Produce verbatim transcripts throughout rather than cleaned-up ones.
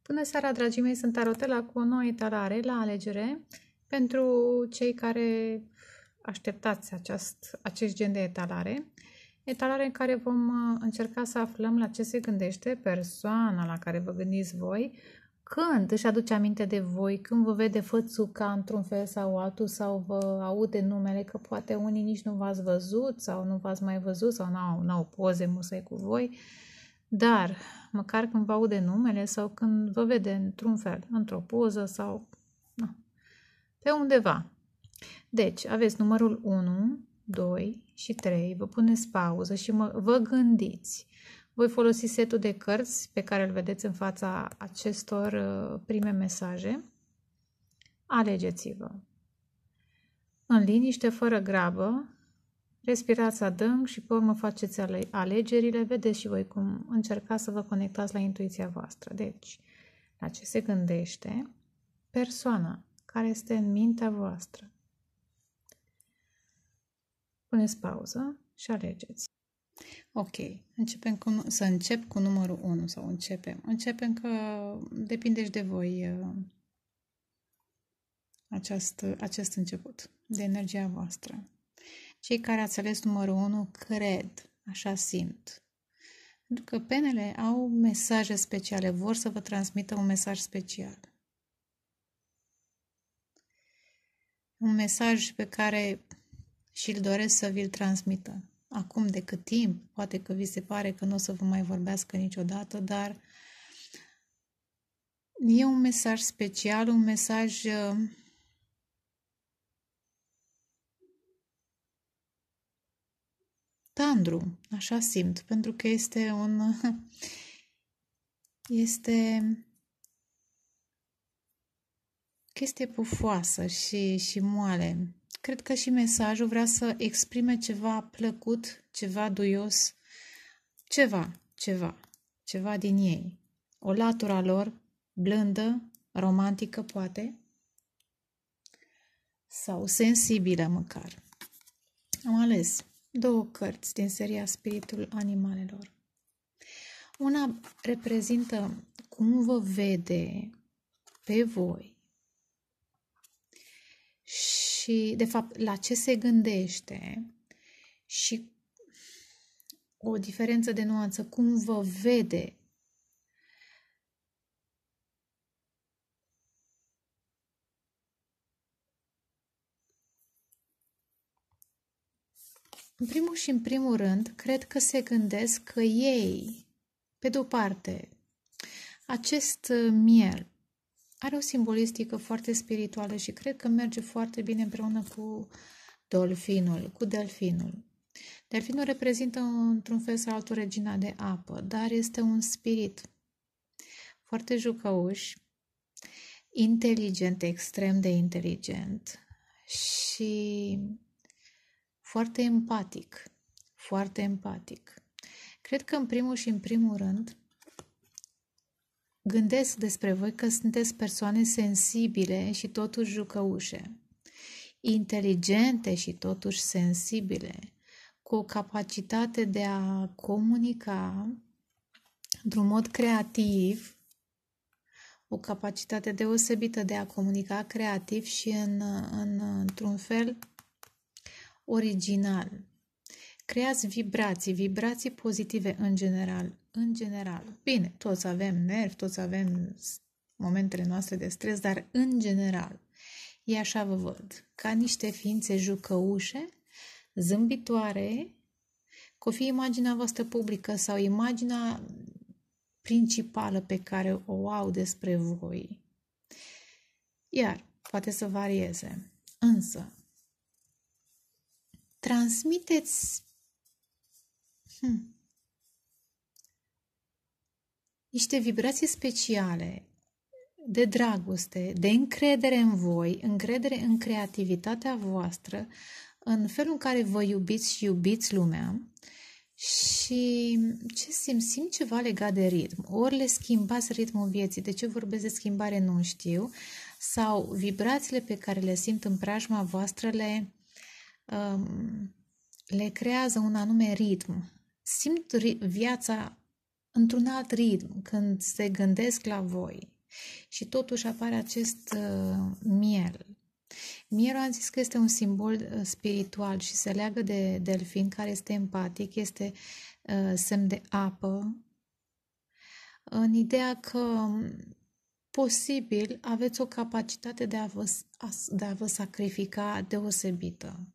Bună seara, dragii mei! Sunt Tarotela cu o nouă etalare la alegere pentru cei care așteptați acest, acest gen de etalare. Etalare în care vom încerca să aflăm la ce se gândește persoana la care vă gândiți voi, când își aduce aminte de voi, când vă vede fățuca într-un fel sau altul sau vă aude numele, că poate unii nici nu v-ați văzut sau nu v-ați mai văzut sau n-au, n-au poze musai cu voi. Dar, măcar când vă aude numele sau când vă vede într-un fel, într-o poză sau na, pe undeva. Deci, aveți numărul unu, doi și trei, vă puneți pauză și mă, vă gândiți. Voi folosi setul de cărți pe care îl vedeți în fața acestor uh, prime mesaje. Alegeți-vă. În liniște, fără grabă, respirați adânc și pe urmă faceți ale alegerile. Vedeți și voi cum încercați să vă conectați la intuiția voastră. Deci, la ce se gândește persoana care este în mintea voastră. Puneți pauză și alegeți. Ok, începem cu, să încep cu numărul unu sau începem. Începem că depinde și de voi acest, acest început, de energia voastră. Cei care ați ales numărul unu cred, așa simt. Pentru că penele au mesaje speciale, vor să vă transmită un mesaj special. Un mesaj pe care și-l doresc să vi-l transmită. Acum, de cât timp, poate că vi se pare că nu o să vă mai vorbească niciodată, dar e un mesaj special, un mesaj tandru, așa simt, pentru că este un este chestie pufoasă și, și moale. Cred că și mesajul vrea să exprime ceva plăcut, ceva duios, ceva, ceva, ceva din ei. O latura lor blândă, romantică, poate, sau sensibilă măcar. Am ales două cărți din seria Spiritul Animalelor. Una reprezintă cum vă vede pe voi și, de fapt, la ce se gândește și o diferență de nuanță, cum vă vede în primul și în primul rând, cred că se gândesc că ei, pe de-o parte, acest miel are o simbolistică foarte spirituală și cred că merge foarte bine împreună cu dolfinul, cu delfinul. Delfinul reprezintă într-un fel sau altul regina de apă, dar este un spirit foarte jucăuș, inteligent, extrem de inteligent și foarte empatic, foarte empatic. Cred că în primul și în primul rând gândesc despre voi că sunteți persoane sensibile și totuși jucăușe, inteligente și totuși sensibile, cu o capacitate de a comunica într-un mod creativ, o capacitate deosebită de a comunica creativ și în, în, într-un fel original. Creați vibrații, vibrații pozitive în general. În general. Bine, toți avem nervi, toți avem momentele noastre de stres, dar în general, e așa vă văd, ca niște ființe jucăușe, zâmbitoare, că o fi imaginea voastră publică sau imaginea principală pe care o au despre voi. Iar, poate să varieze. Însă, transmiteți hmm, niște vibrații speciale de dragoste, de încredere în voi, încredere în creativitatea voastră, în felul în care vă iubiți și iubiți lumea și ce simt? Simt ceva legat de ritm. Ori le schimbați ritmul vieții, de ce vorbesc de schimbare nu știu, sau vibrațiile pe care le simt în preajma voastră le, um, le creează un anume ritm. Simt viața într-un alt ritm când se gândesc la voi. Și totuși apare acest uh, miel. Mielul am zis că este un simbol uh, spiritual și se leagă de delfin, care este empatic, este uh, semn de apă, în ideea că posibil aveți o capacitate de a vă, de a vă sacrifica deosebită.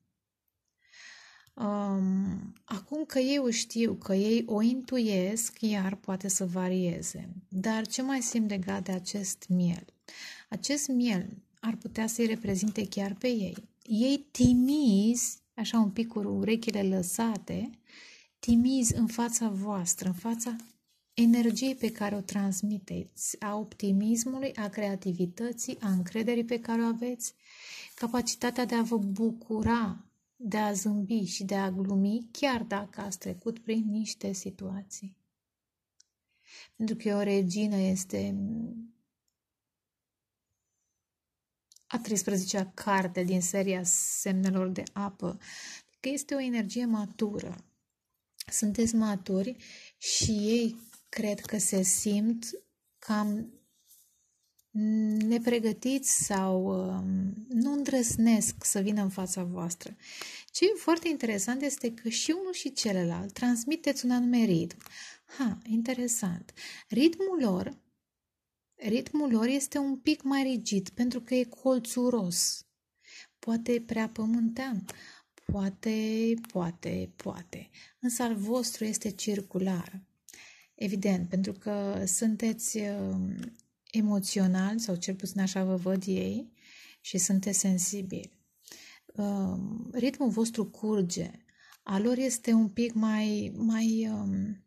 Um, acum că eu știu, că ei o intuiesc, iar poate să varieze. Dar ce mai simt legat de acest miel? Acest miel ar putea să-i reprezinte chiar pe ei. Ei timizi, așa un pic cu urechile lăsate, timizi în fața voastră, în fața energiei pe care o transmiteți, a optimismului, a creativității, a încrederii pe care o aveți, capacitatea de a vă bucura, de a zâmbi și de a glumi, chiar dacă ați trecut prin niște situații. Pentru că o regină este a treisprezecea carte din seria semnelor de apă, că este o energie matură. Sunteți maturi și ei cred că se simt cam nepregătiți sau um, nu îndrăznesc să vină în fața voastră. Ce e foarte interesant este că și unul și celălalt transmiteți un anume ritm. Ha, interesant. Ritmul lor, ritmul lor este un pic mai rigid pentru că e colțuros. Poate prea pământean. Poate, poate, poate. Însă al vostru este circular. Evident, pentru că sunteți uh, emoțional, sau cel puțin așa vă văd ei, și sunteți sensibili. Uh, ritmul vostru curge. Al lor este un pic mai, mai um,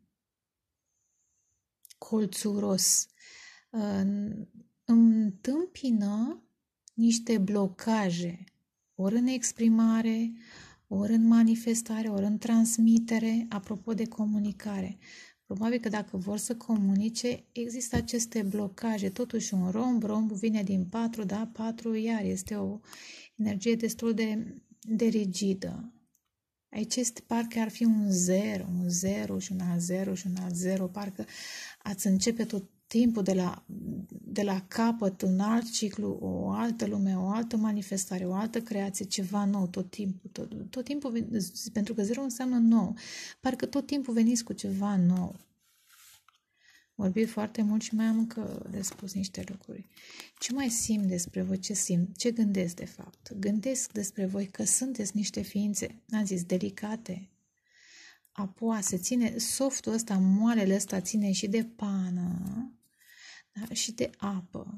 colțuros. Uh, întâmpină niște blocaje, ori în exprimare, ori în manifestare, ori în transmitere, apropo de comunicare. Probabil că dacă vor să comunice, există aceste blocaje. Totuși un romb, rombul vine din patru, da? patru, iar este o energie destul de, de rigidă. Aici este, parcă ar fi un zero, un zero și un alt zero și un alt zero, parcă ați începe tot timpul de la, de la capăt un alt ciclu, o altă lume, o altă manifestare, o altă creație, ceva nou, tot timpul, tot, tot timpul, pentru că zero înseamnă nou, parcă tot timpul veniți cu ceva nou. Vorbit foarte mult și mai am încă de spus niște lucruri. Ce mai simt despre voi? Ce simt? Ce gândesc de fapt? Gândesc despre voi că sunteți niște ființe, am zis, delicate, apoase, ține, softul ăsta, moalele ăsta ține și de pană, da? Și de apă.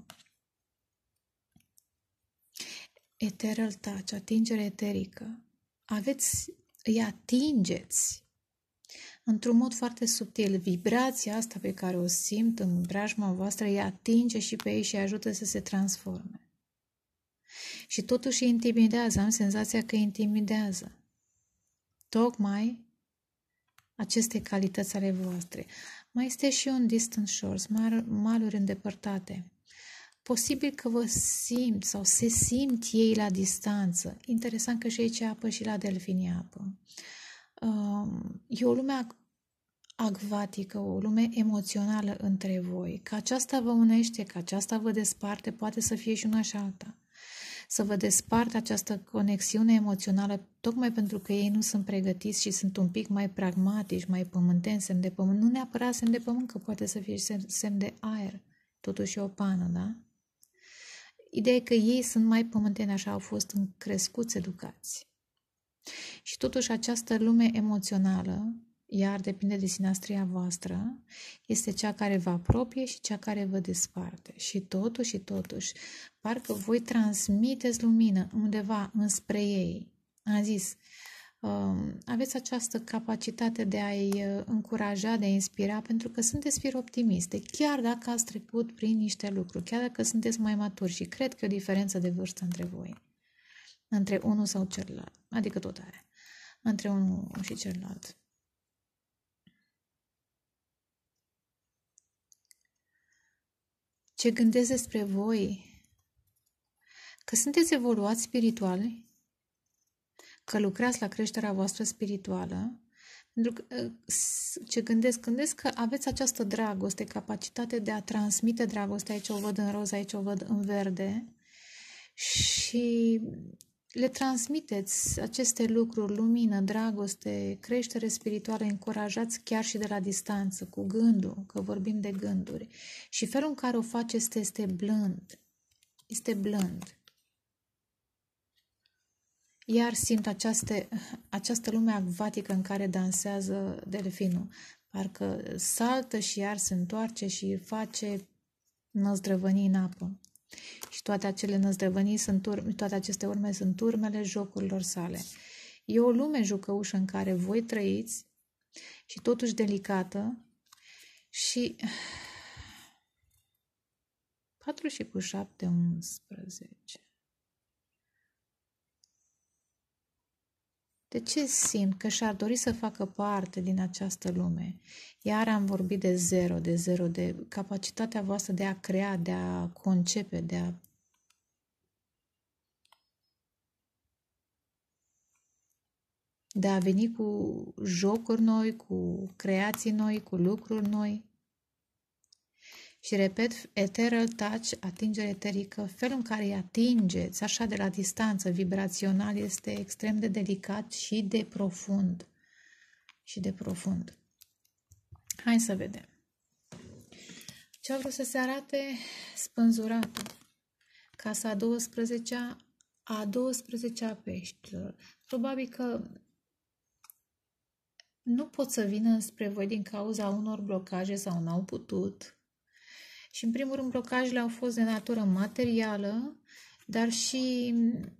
Ethereal touch, atingere eterică. Aveți, îi atingeți într-un mod foarte subtil. Vibrația asta pe care o simt în preajma voastră îi atinge și pe ei și îi ajută să se transforme. Și totuși îi intimidează, am senzația că îi intimidează. Tocmai aceste calități ale voastre. Mai este și un distant shores, maluri îndepărtate. Posibil că vă simt sau se simt ei la distanță. Interesant că și aici apă și la delfini apă. E o lume acvatică, o lume emoțională între voi. Că aceasta vă unește, că aceasta vă desparte, poate să fie și una și alta. Să vă despartă această conexiune emoțională, tocmai pentru că ei nu sunt pregătiți și sunt un pic mai pragmatici, mai pământeni, semn de pământ. Nu neapărat semn de pământ, că poate să fie semn de aer. Totuși e o pană, da? Ideea e că ei sunt mai pământeni, așa au fost crescuți, educați. Și totuși această lume emoțională, iar depinde de sinastria voastră, este cea care vă apropie și cea care vă desparte. Și totuși, și totuși, parcă voi transmiteți lumină undeva înspre ei. Am zis, um, aveți această capacitate de a-i încuraja, de a inspira, pentru că sunteți firi optimiste, chiar dacă ați trecut prin niște lucruri, chiar dacă sunteți mai maturi și cred că e o diferență de vârstă între voi, între unul sau celălalt, adică tot are, între unul și celălalt. Ce gândesc despre voi? Că sunteți evoluați spirituali, că lucrați la creșterea voastră spirituală, Pentru că ce gândesc, gândesc că aveți această dragoste, capacitate de a transmite dragoste, aici o văd în roz, aici o văd în verde, și le transmiteți aceste lucruri, lumină, dragoste, creștere spirituală, încurajați chiar și de la distanță, cu gândul, că vorbim de gânduri. Și felul în care o faceți este blând, este blând. Iar simt aceaste, această lume acvatică în care dansează delfinul. Parcă saltă și iar se întoarce și face năzdrăvănii în apă. Și toate acele năzdrăvănii sunt urme, toate aceste urme sunt urmele jocurilor sale. E o lume jucăușă în care voi trăiți și totuși delicată și patru și cu șapte, unsprezece. De ce simt că și-ar dori să facă parte din această lume? Iar am vorbit de zero, de zero, de capacitatea voastră de a crea, de a concepe, de a... de a veni cu jocuri noi, cu creații noi, cu lucruri noi. Și repet, ethereal touch, atingere eterică, felul în care îi atingeți, așa de la distanță, vibrațional, este extrem de delicat și de profund. Și de profund. Hai să vedem. Ce a vrut să se arate? Spânzuratul. Casa a douăsprezecea, a douăsprezecea peștilor. Probabil că nu pot să vină spre voi din cauza unor blocaje sau n-au putut. Și în primul rând blocajele au fost de natură materială, dar și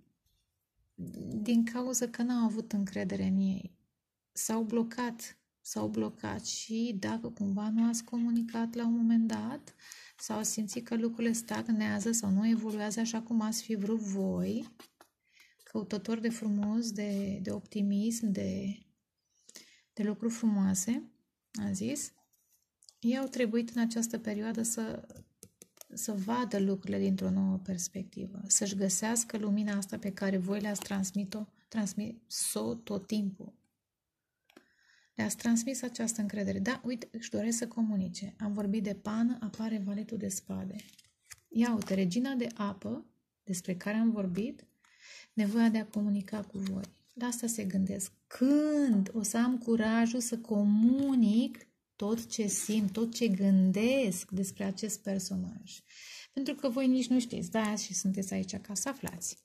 din cauza că n-au avut încredere în ei. S-au blocat, s-au blocat și dacă cumva nu ați comunicat la un moment dat sau ați simțit că lucrurile stagnează sau nu evoluează așa cum ați fi vrut voi, căutători de frumos, de, de optimism, de, de lucruri frumoase, am zis, ei au trebuit în această perioadă să, să vadă lucrurile dintr-o nouă perspectivă, să-și găsească lumina asta pe care voi le-ați transmis-o, transmis-o tot timpul. Le-ați transmis această încredere. Da, uite, își doresc să comunice. Am vorbit de pană, apare valetul de spade. Ia uite, regina de apă, despre care am vorbit, nevoia de a comunica cu voi. La asta se gândesc. Când o să am curajul să comunic tot ce simt, tot ce gândesc despre acest personaj. Pentru că voi nici nu știți, da, și sunteți aici ca să aflați.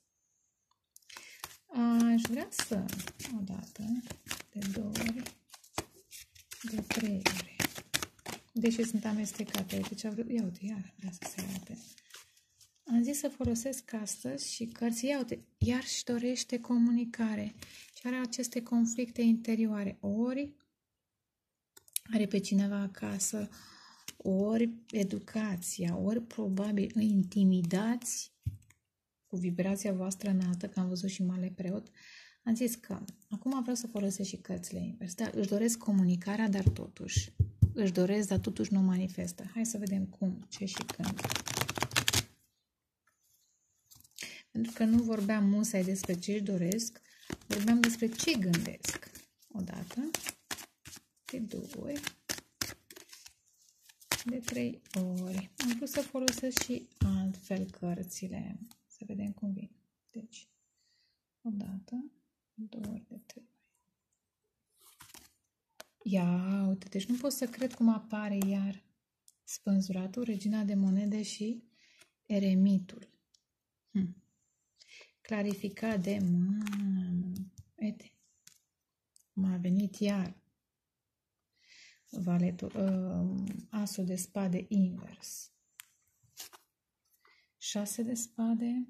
Aș vrea să, o dată, de două ori, de trei ori. Deși sunt amestecate, uite ce a vrut, ia uite, iar vrea să se arate. Am zis să folosesc astăzi și cărți, ia uite, iar își dorește comunicare și are aceste conflicte interioare, ori are pe cineva acasă, ori educația, ori probabil îi intimidați cu vibrația voastră înaltă, că am văzut și Marele Preot. Am zis că acum vreau să folosesc și cărțile invers. Da, își doresc comunicarea, dar totuși își doresc, dar totuși nu manifestă. Hai să vedem cum, ce și când. Pentru că nu vorbeam musai despre ce își doresc, vorbeam despre ce gândesc. Odată, de două ori, de trei ori. Am vrut să folosesc și altfel cărțile. Să vedem cum vin. Deci, odată, două ori, de trei ori. Ia, uite, deci nu pot să cred cum apare iar spânzuratul, regina de monede și eremitul. Hm. Clarificat de mamă. Uite, m-a venit iar valetul, uh, asul de spade invers. Șase de spade.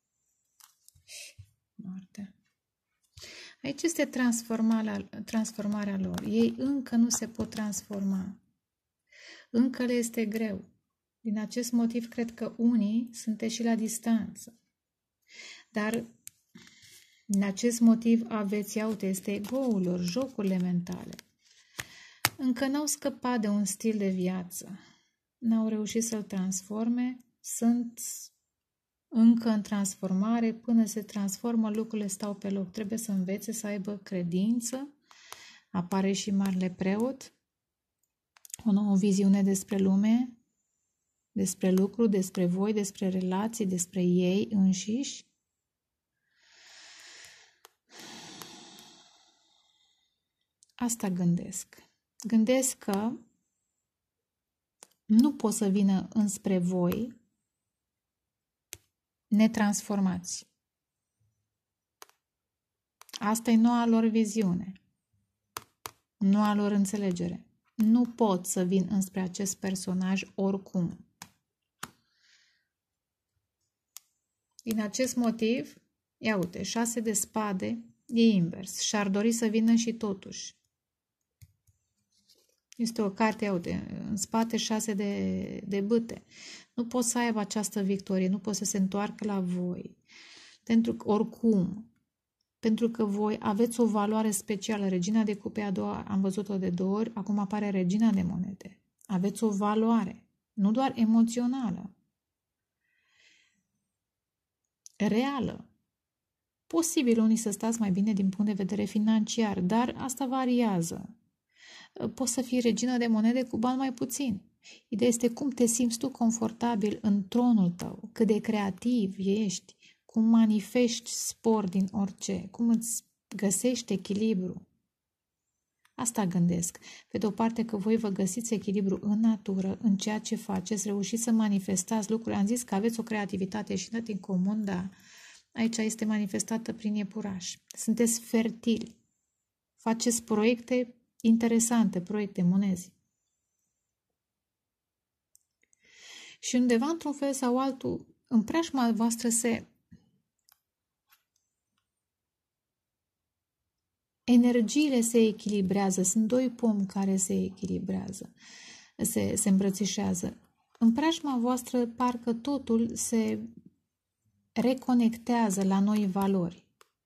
Moartea. Aici este transformarea, transformarea lor. Ei încă nu se pot transforma. Încă le este greu. Din acest motiv, cred că unii sunteți și la distanță. Dar din acest motiv aveți, iau-te, este ego-ul lor, jocurile mentale. Încă n-au scăpat de un stil de viață. N-au reușit să-l transforme. Sunt încă în transformare. Până se transformă, lucrurile stau pe loc. Trebuie să învețe să aibă credință, apare și Marele Preot, o nouă viziune despre lume, despre lucru, despre voi, despre relații, despre ei înșiși. Asta gândesc. Gândesc că nu pot să vină înspre voi netransformați. Asta e noua lor viziune, noua lor înțelegere. Nu pot să vin înspre acest personaj oricum. Din acest motiv, ia uite, șase de spade e invers și ar dori să vină și totuși. Este o carte, ia uite, în spate șase de, de bâte. Nu pot să aibă această victorie, nu pot să se întoarcă la voi. Pentru că, oricum, pentru că voi aveți o valoare specială. Regina de cupe a doua, am văzut-o de două ori, acum apare regina de monede. Aveți o valoare, nu doar emoțională, reală. Posibil unii să stați mai bine din punct de vedere financiar, dar asta variază. Poți să fii regină de monede cu bani mai puțin. Ideea este cum te simți tu confortabil în tronul tău, cât de creativ ești, cum manifesti spor din orice, cum îți găsești echilibru. Asta gândesc. Pe de o parte că voi vă găsiți echilibru în natură, în ceea ce faceți, reușiți să manifestați lucruri. Am zis că aveți o creativitate și dat în comun, dar aici este manifestată prin iepuraș. Sunteți fertili. Faceți proiecte interesante, proiecte monezi. Și undeva, într-un fel sau altul, în preajma voastră se energiile se echilibrează. Sunt doi pomi care se echilibrează, se, se îmbrățișează. În preajma voastră parcă totul se reconectează la noi valori.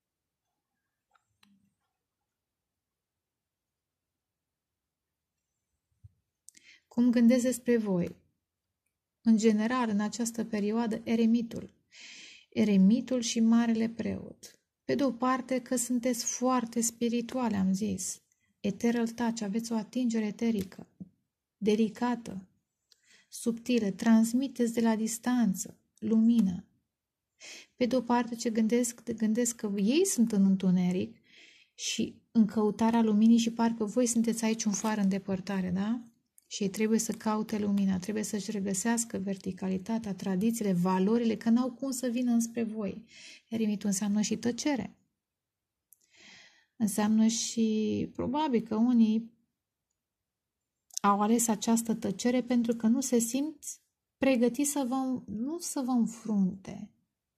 Cum gândesc despre voi? În general, în această perioadă, eremitul. Eremitul și Marele Preot. Pe de o parte că sunteți foarte spirituale, am zis. Ethereal touch, aveți o atingere eterică, delicată, subtilă, transmiteți de la distanță, lumină. Pe de o parte ce gândesc, gândesc că ei sunt în întuneric și în căutarea luminii și parcă voi sunteți aici un far în depărtare, da? Și ei trebuie să caute lumina, trebuie să-și regăsească verticalitatea, tradițiile, valorile, că n-au cum să vină înspre voi. Eremitul înseamnă și tăcere. Înseamnă și, probabil că unii au ales această tăcere pentru că nu se simt pregătiți să vă, nu să vă înfrunte,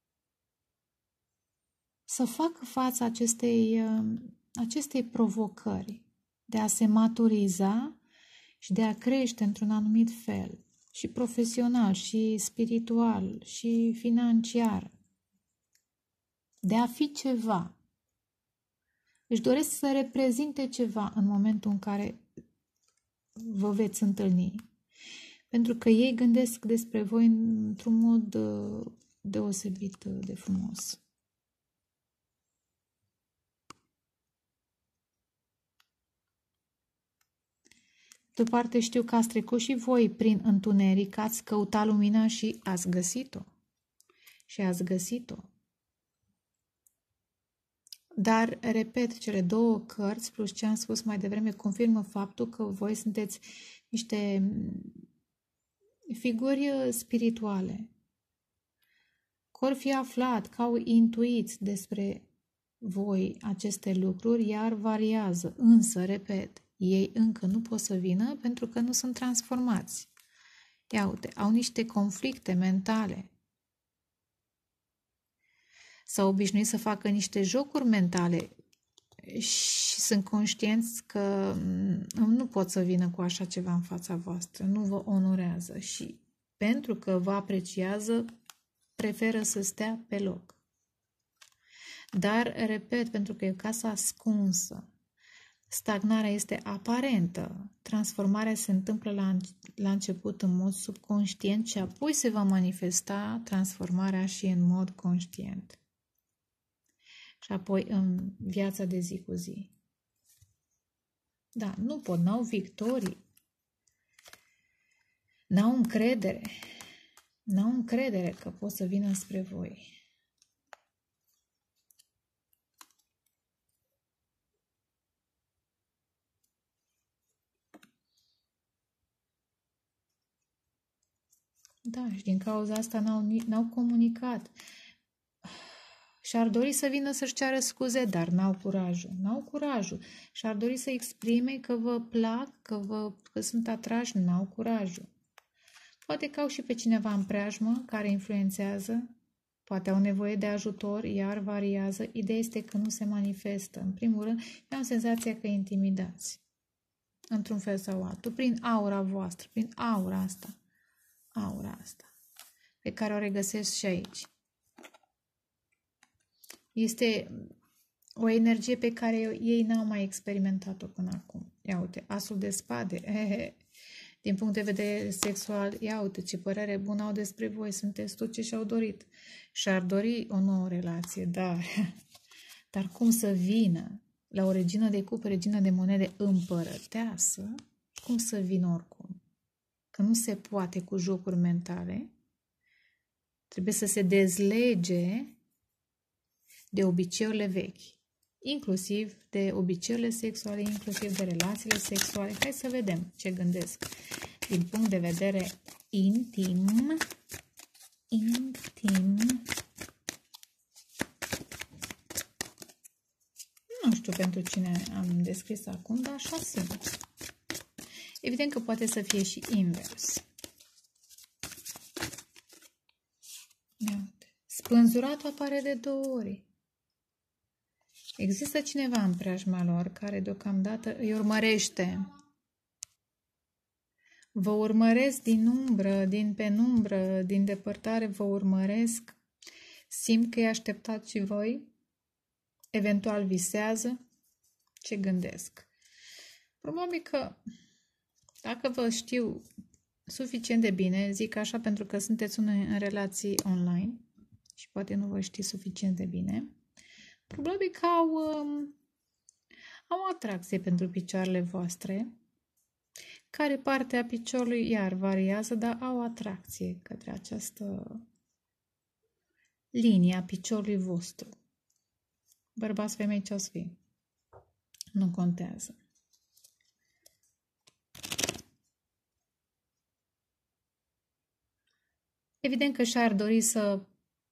să facă față acestei, acestei provocări de a se maturiza și de a crește într-un anumit fel, și profesional, și spiritual, și financiar, de a fi ceva. Își doresc să reprezinte ceva în momentul în care vă veți întâlni. Pentru că ei gândesc despre voi într-un mod deosebit de frumos. De o parte știu că ați trecut și voi prin întuneric, ați căutat lumina și ați găsit-o. Și ați găsit-o. Dar, repet, cele două cărți, plus ce am spus mai devreme, confirmă faptul că voi sunteți niște figuri spirituale. Că ori fi aflat, că au intuit despre voi aceste lucruri, iar variază. Însă, repet, ei încă nu pot să vină pentru că nu sunt transformați. Ia uite, au niște conflicte mentale. S-au obișnuit să facă niște jocuri mentale și sunt conștienți că nu pot să vină cu așa ceva în fața voastră, nu vă onorează și pentru că vă apreciază, preferă să stea pe loc. Dar, repet, pentru că e o casă ascunsă, stagnarea este aparentă, transformarea se întâmplă la, la început în mod subconștient și apoi se va manifesta transformarea și în mod conștient. Și apoi în viața de zi cu zi. Da, nu pot, n-au victorii. N-au încredere. N-au încredere că pot să vină spre voi. Da, și din cauza asta n-au, n-au comunicat. Și-ar dori să vină să-și ceară scuze, dar n-au curajul. N-au curajul. Și-ar dori să exprime că vă plac, că, vă, că sunt atrași, n-au curajul. Poate că au și pe cineva în preajmă care influențează, poate au nevoie de ajutor, iar variază. Ideea este că nu se manifestă. În primul rând, eu am senzația că intimidați, într-un fel sau altul, prin aura voastră, prin aura asta, aura asta, pe care o regăsesc și aici. Este o energie pe care ei n-au mai experimentat-o până acum. Ia uite, asul de spade. Hehe. Din punct de vedere sexual, ia uite ce părere bună au despre voi. Sunteți tot ce și-au dorit. Și-ar dori o nouă relație, dar, dar cum să vină la o regină de cupe, regină de monede împărăteasă, cum să vină oricum? Că nu se poate cu jocuri mentale. Trebuie să se dezlege de obiceiurile vechi, inclusiv de obiceiurile sexuale, inclusiv de relațiile sexuale. Hai să vedem ce gândesc din punct de vedere intim. Intim. Nu știu pentru cine am descris acum, dar așa simt. Evident că poate să fie și invers. Spânzuratul apare de două ori. Există cineva în preajma lor care deocamdată îi urmărește. Vă urmăresc din umbră, din penumbră, din depărtare, vă urmăresc. Simt că îi așteptați și voi. Eventual visează. Ce gândesc? Probabil că dacă vă știu suficient de bine, zic așa pentru că sunteți în relații online și poate nu vă știți suficient de bine, probabil că au, um, au atracție pentru picioarele voastre. Care parte a piciorului iar variază, dar au atracție către această linie a piciorului vostru. Bărbați, femei, ce-o să fie? Nu contează. Evident că și-ar dori să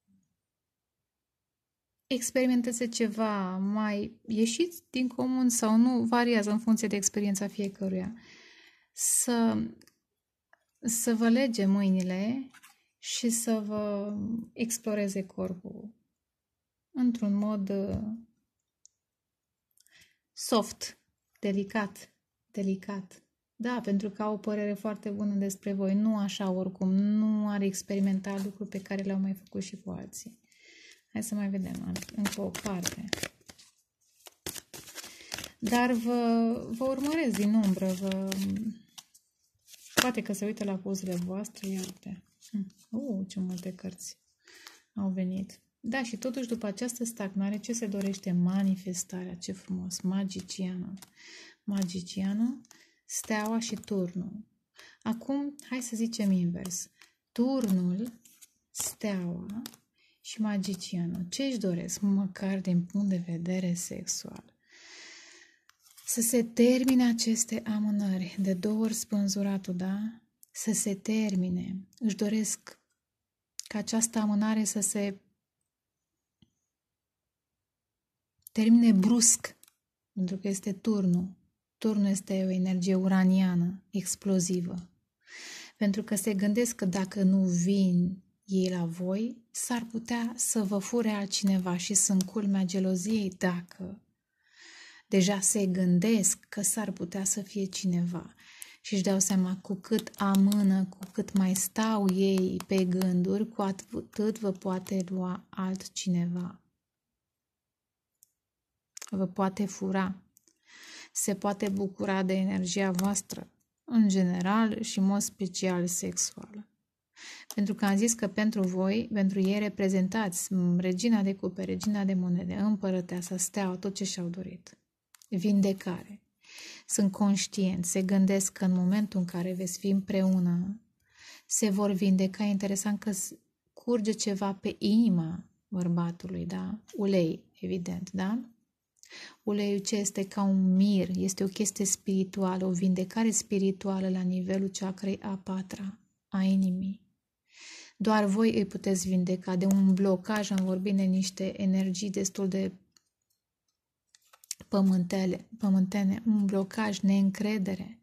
experimenteze ceva mai ieșiți din comun sau nu, variază în funcție de experiența fiecăruia. Să, să vă lege mâinile și să vă exploreze corpul într-un mod soft, delicat, delicat. Da, pentru că au o părere foarte bună despre voi, nu așa oricum, nu are experimentat lucruri pe care le-au mai făcut și cu alții. Hai să mai vedem încă o parte. Dar vă, vă urmăresc din umbră, vă... poate că se uită la pozele voastre, iată. Uh, ce multe cărți au venit. Da, și totuși după această stagnare, ce se dorește? Manifestarea, ce frumos, magicianul. Magicianul, steaua și turnul. Acum, hai să zicem invers. Turnul, steaua și magicianul. Ce își doresc? Măcar din punct de vedere sexual. Să se termine aceste amânări. De două ori spânzuratul, da? Să se termine. Își doresc ca această amânare să se termine brusc. Pentru că este turnul. Turnul este o energie uraniană, explozivă. Pentru că se gândesc că dacă nu vin ei la voi, s-ar putea să vă fure altcineva și sunt culmea geloziei dacă deja se gândesc că s-ar putea să fie cineva și își dau seama cu cât amână, cu cât mai stau ei pe gânduri, cu atât vă poate lua altcineva. Vă poate fura. Se poate bucura de energia voastră, în general și în mod special sexuală. Pentru că am zis că pentru voi, pentru ei reprezentați regina de cupe, regina de monede, împărăteasa, steaua, tot ce și-au dorit. Vindecare. sunt conștienți, se gândesc că în momentul în care veți fi împreună, se vor vindeca. Interesant că curge ceva pe inima bărbatului, da? Ulei, evident, da? Uleiul ce este ca un mir, este o chestie spirituală, o vindecare spirituală la nivelul ceacrei a patra, a inimii. Doar voi îi puteți vindeca de un blocaj, am vorbit de niște energii destul de pământele, pământene, un blocaj, neîncredere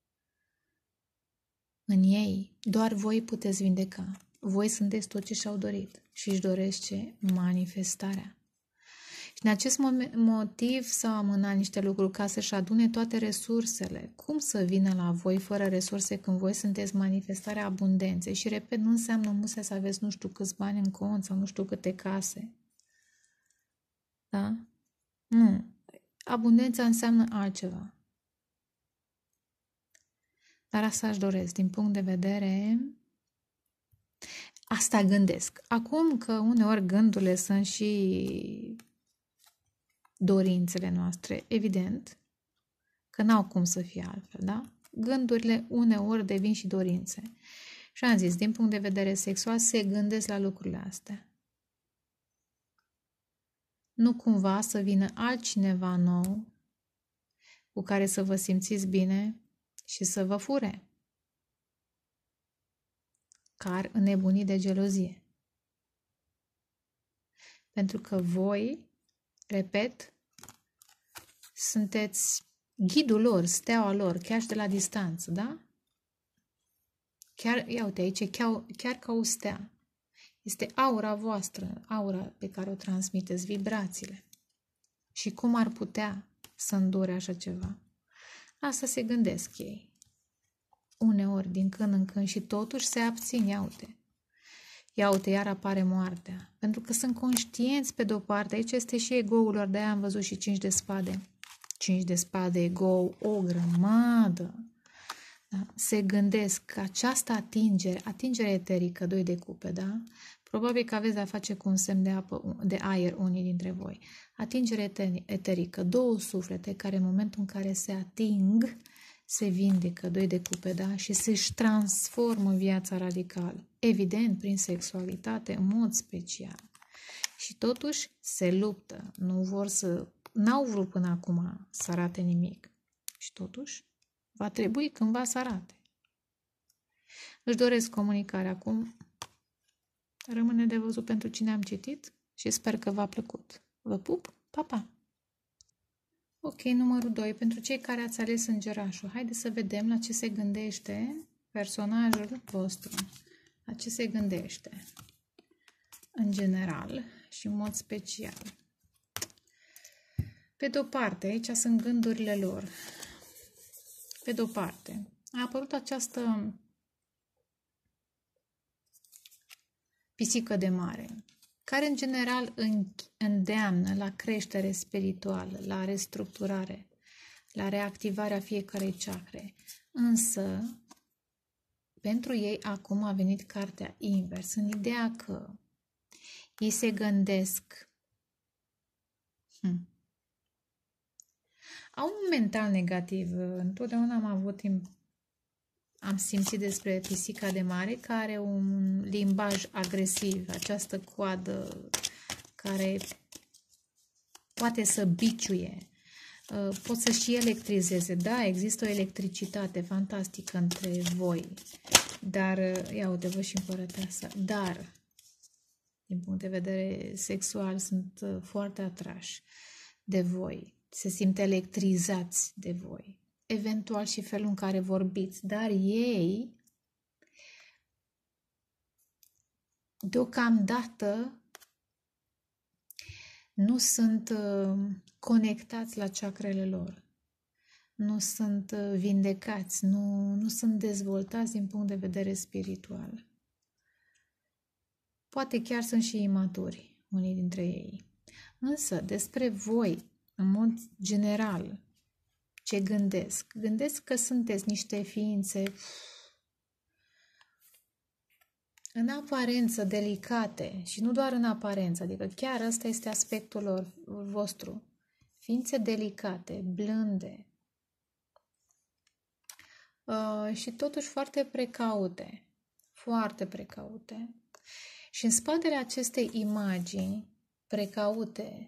în ei. Doar voi puteți vindeca. Voi sunteți tot ce și-au dorit și își dorește manifestarea. Și în acest motiv s-au amânat niște lucruri ca să-și adune toate resursele. Cum să vină la voi fără resurse când voi sunteți manifestarea abundenței? Și repet, nu înseamnă musea să aveți nu știu câți bani în cont sau nu știu câte case. Da? Nu. Abundența înseamnă altceva. Dar asta își doresc din punct de vedere... Asta gândesc. Acum că uneori gândurile sunt și dorințele noastre, evident că n-au cum să fie altfel, da? Gândurile uneori devin și dorințe. Și am zis, din punct de vedere sexual, se gândesc la lucrurile astea. Nu cumva să vină altcineva nou cu care să vă simțiți bine și să vă fure. Car înnebunit de gelozie. Pentru că voi, repet, sunteți ghidul lor, steaua lor, chiar și de la distanță, da? Chiar, ia uite aici, chiar, chiar ca o stea. Este aura voastră, aura pe care o transmiteți, vibrațiile. Și cum ar putea să îndure așa ceva? Asta se gândesc ei. Uneori, din când în când, și totuși se abțin, ia uite. Ia uite, iar apare moartea. Pentru că sunt conștienți pe de-o parte. Aici este și ego-ul lor, de-aia am văzut și cinci de spade. Cinci de spade, ego, o grămadă. Da? Se gândesc că această atingere, atingere eterică, doi de cupe, da? Probabil că aveți de-a face cu un semn de, apă, de aer unii dintre voi. Atingere eterică, două suflete care în momentul în care se ating, se vindecă, doi de cupe, da? Și se-și transformă viața radical. Evident, prin sexualitate, în mod special. Și totuși se luptă. Nu vor să... N-au vrut până acum să arate nimic. Și totuși va trebui cândva să arate. Își doresc comunicare acum. Rămâne de văzut pentru cine am citit și sper că v-a plăcut. Vă pup, pa, pa! Ok, numărul doi. Pentru cei care ați ales îngerașul, haideți să vedem la ce se gândește personajul vostru. La ce se gândește în general și în mod special. Pe de-o parte, aici sunt gândurile lor. Pe de-o parte, a apărut această pisică de mare, care în general îndeamnă la creștere spirituală, la restructurare, la reactivarea fiecarei chakre. Însă, pentru ei acum a venit cartea invers, în ideea că ei se gândesc, hmm, au un mental negativ. Întotdeauna am avut timp, am simțit despre pisica de mare care are un limbaj agresiv, această coadă care poate să biciuie, pot să și electrizeze. Da, există o electricitate fantastică între voi, dar, ia uite, vă și împărăteasa, dar, din punct de vedere sexual, sunt foarte atrași de voi, se simt electrizați de voi. Eventual și felul în care vorbiți, dar ei deocamdată nu sunt conectați la chakrele lor, nu sunt vindecați, nu, nu sunt dezvoltați din punct de vedere spiritual. Poate chiar sunt și imaturi, unii dintre ei. Însă, despre voi, în mod general, ce gândesc? Gândesc că sunteți niște ființe în aparență delicate și nu doar în aparență, adică chiar ăsta este aspectul lor, vostru. Ființe delicate, blânde, uh, și totuși foarte precaute, foarte precaute. Și în spatele acestei imagini precaute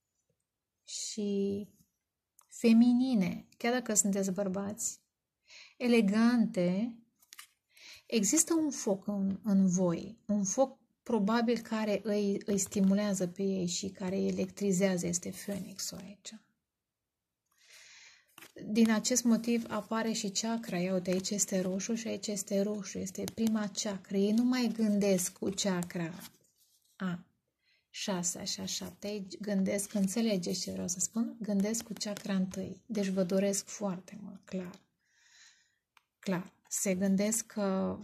și feminine, chiar dacă sunteți bărbați, elegante, există un foc în, în voi, un foc probabil care îi, îi stimulează pe ei și care îi electrizează, este Phoenixul aici. Din acest motiv apare și chakra. Ia uite, aici este roșu și aici este roșu. Este prima chakra. Ei nu mai gândesc cu chakra a șase și a șapte. Ei gândesc, înțelegeți ce vreau să spun? Gândesc cu chakra întâi. Deci vă doresc foarte mult, clar. Clar. Se gândesc că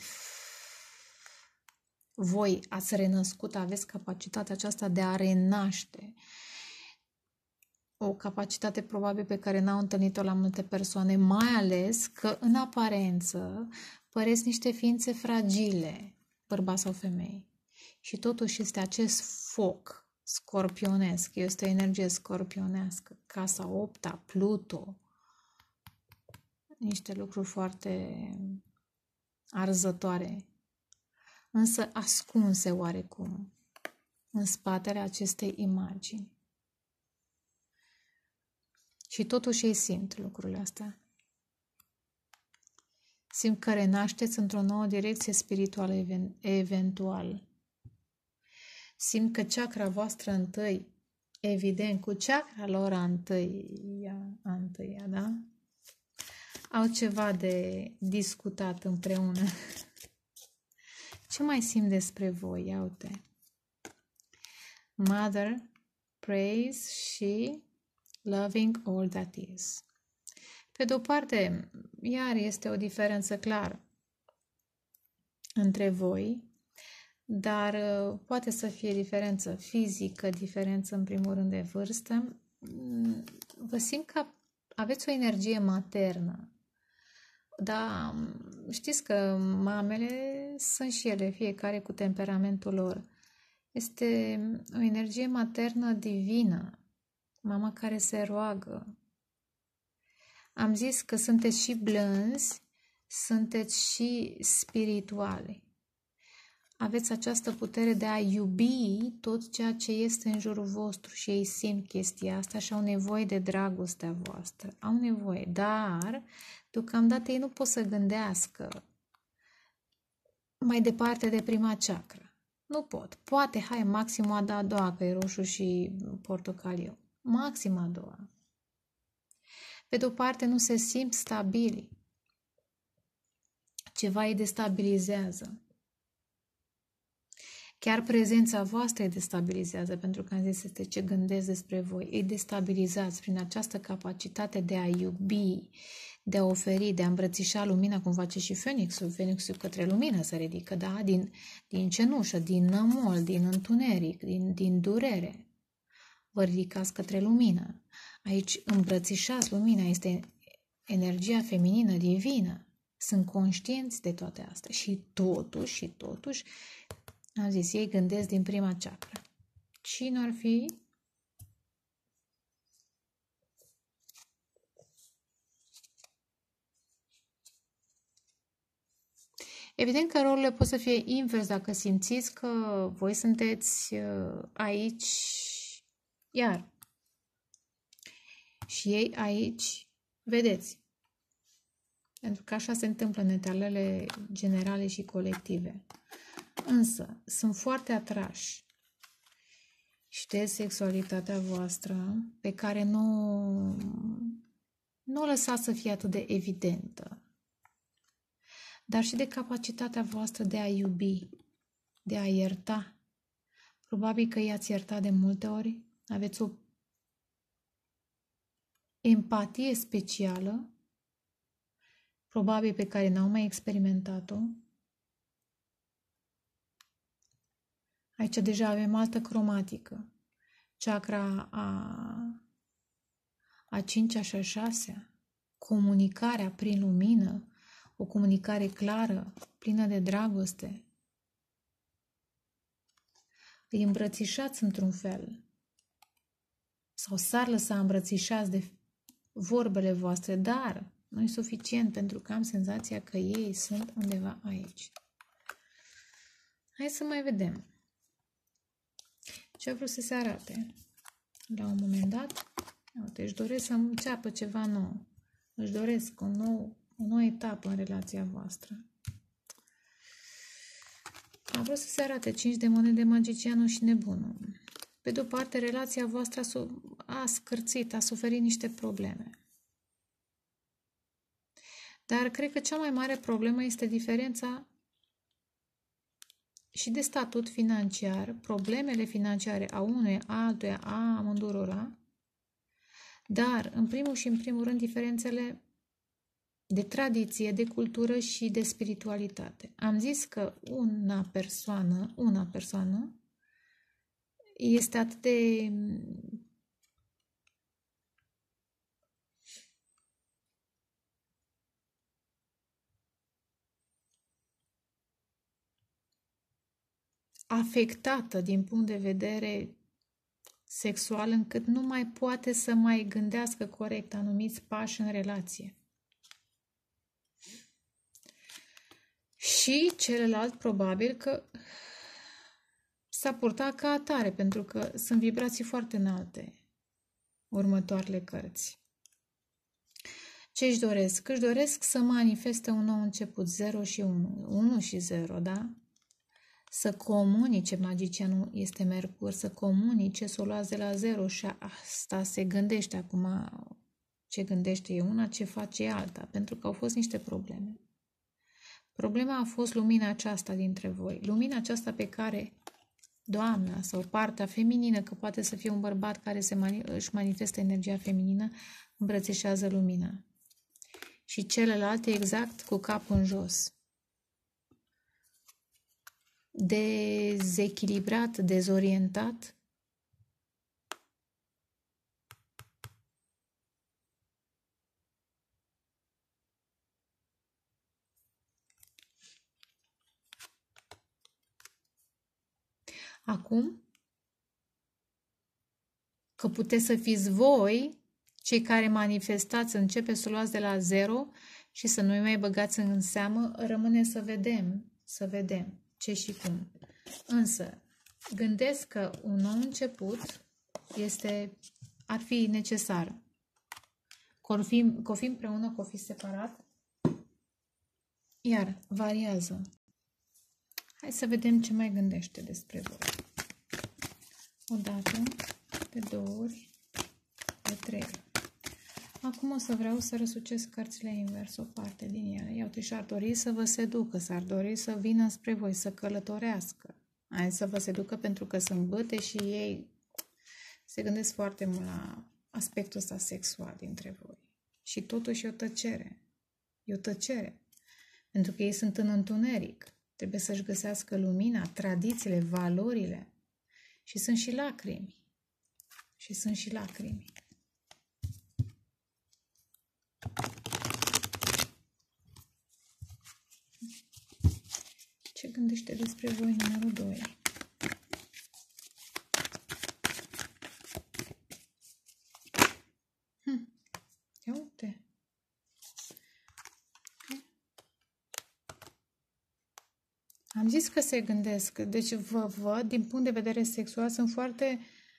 voi ați renăscut, aveți capacitatea aceasta de a renaște. O capacitate probabil pe care n-au întâlnit-o la multe persoane, mai ales că în aparență păreți niște ființe fragile, bărbați sau femei. Și totuși este acest foc scorpionesc, este o energie scorpionească, casa opta, Pluto, niște lucruri foarte arzătoare, însă ascunse oarecum în spatele acestei imagini. Și totuși ei simt lucrurile astea. Simt că renașteți într-o nouă direcție spirituală eventual. Simt că chakra voastră întâi, evident, cu chakra lor a întâia, a întâia, da? Au ceva de discutat împreună. Ce mai simt despre voi? Ia uite. Mother, praise și loving all that is. Pe de o parte, iar este o diferență clară între voi, dar poate să fie diferență fizică, diferență în primul rând de vârstă. Vă simt că aveți o energie maternă. Da, știți că mamele sunt și ele, fiecare cu temperamentul lor. Este o energie maternă divină. Mama care se roagă. Am zis că sunteți și blânzi, sunteți și spirituali. Aveți această putere de a iubi tot ceea ce este în jurul vostru și ei simt chestia asta și au nevoie de dragostea voastră. Au nevoie, dar deocamdată ei nu pot să gândească mai departe de prima chakra. Nu pot. Poate, hai, maxim a da a doua, că e roșu și portocaliu. Maxim a doua. Pe de o parte nu se simt stabili. Ceva îi destabilizează. Chiar prezența voastră îi destabilizează, pentru că am zis este ce gândesc despre voi. Îi destabilizați prin această capacitate de a iubi, de a oferi, de a îmbrățișa lumina, cum face și Phoenixul. Phoenixul către lumină se ridică, da? Din, din cenușă, din nămol, din întuneric, din, din durere. Vă ridicați către lumină. Aici îmbrățișați lumina, este energia feminină divină. Sunt conștienți de toate astea. Și totuși, și totuși, am zis, ei gândesc din prima chakra. Cine ar fi? Evident că rolurile pot să fie invers dacă simțiți că voi sunteți aici, iar. Și ei aici, vedeți. Pentru că așa se întâmplă în etalele generale și colective. Însă, sunt foarte atrași și de sexualitatea voastră, pe care nu, nu o lăsați să fie atât de evidentă, dar și de capacitatea voastră de a iubi, de a ierta. Probabil că i-ați iertat de multe ori, aveți o empatie specială, probabil pe care n-au mai experimentat-o. Aici deja avem altă cromatică. Chakra a, a cincea și a șasea. Comunicarea prin lumină. O comunicare clară, plină de dragoste. Îi îmbrățișați într-un fel. Sau s-ar lăsa îmbrățișați de vorbele voastre, dar Nu e suficient pentru că am senzația că ei sunt undeva aici. Hai să mai vedem. Ce a vrut să se arate? La un moment dat, uite, își doresc să înceapă ceva nou. Își doresc o, nou, o nouă etapă în relația voastră. A vrut să se arate cinci de monede, magicianul și nebunul. Pe de-o parte, relația voastră a scârțit, a suferit niște probleme. Dar cred că cea mai mare problemă este diferența și de statut financiar, problemele financiare a unuia, a altuia, a amândurora, dar, în primul și în primul rând, diferențele de tradiție, de cultură și de spiritualitate. Am zis că una persoană, una persoană este atât de afectată din punct de vedere sexual încât nu mai poate să mai gândească corect anumiți pași în relație. Și celălalt probabil că s-a purtat ca atare, pentru că sunt vibrații foarte înalte următoarele cărți. Ce își doresc? Își doresc să manifeste un nou început, zero și unu, unu și zero, da? Să comunice, magicianul este Mercur, să comunice, să o luați de la zero și asta se gândește acum, ce gândește e una, ce face e alta, pentru că au fost niște probleme. Problema a fost lumina aceasta dintre voi, lumina aceasta pe care doamna sau partea feminină, că poate să fie un bărbat care se mani își manifestă energia feminină, îmbrățișează lumina. Și celălalt e exact cu capul în jos. Dezechilibrat, dezorientat. Acum, că puteți să fiți voi, cei care manifestați, începeți să luați de la zero și să nu-i mai băgați în seamă, rămâne să vedem, să vedem ce și cum. Însă, gândesc că un nou început este, ar fi necesar. Că o fi, că o fi împreună, că o fi separat, iar variază. Hai să vedem ce mai gândește despre voi. O dată, de două ori, de trei ori. Acum o să vreau să răsucesc cărțile invers, o parte din ele. Iau și ar dori să vă seducă, s-ar dori să vină spre voi, să călătorească. Hai să vă seducă pentru că sunt băte și ei se gândesc foarte mult la aspectul ăsta sexual dintre voi. Și totuși e o tăcere. E o tăcere. Pentru că ei sunt în întuneric. Trebuie să-și găsească lumina, tradițiile, valorile. Și sunt și lacrimi. Și sunt și lacrimi. Ce gândește despre voi numărul doi? Hm. Ia uite. Am zis că se gândesc. Deci vă văd, din punct de vedere sexual, sunt foarte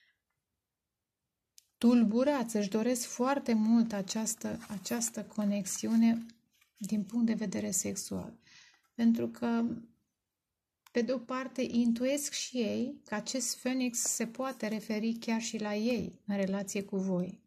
tulburați. Își doresc foarte mult această, această conexiune din punct de vedere sexual. Pentru că, pe de o parte, intuiesc și ei că acest Phoenix se poate referi chiar și la ei în relație cu voi.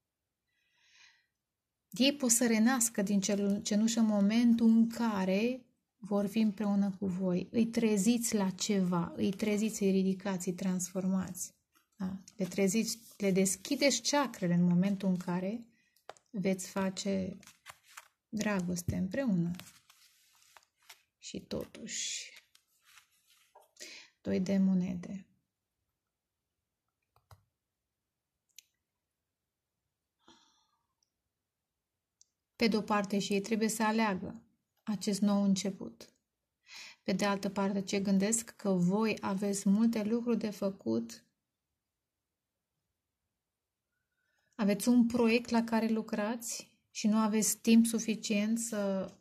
Ei pot să renască din cenușă în momentul în care vor fi împreună cu voi. Îi treziți la ceva, îi treziți, îi ridicați, îi transformați. Da? Le treziți, le deschideți ceacrele în momentul în care veți face dragoste împreună. Și totuși, doi de monede. Pe de o parte și ei trebuie să aleagă acest nou început. Pe de altă parte, ce gândesc? Că voi aveți multe lucruri de făcut. Aveți un proiect la care lucrați și nu aveți timp suficient să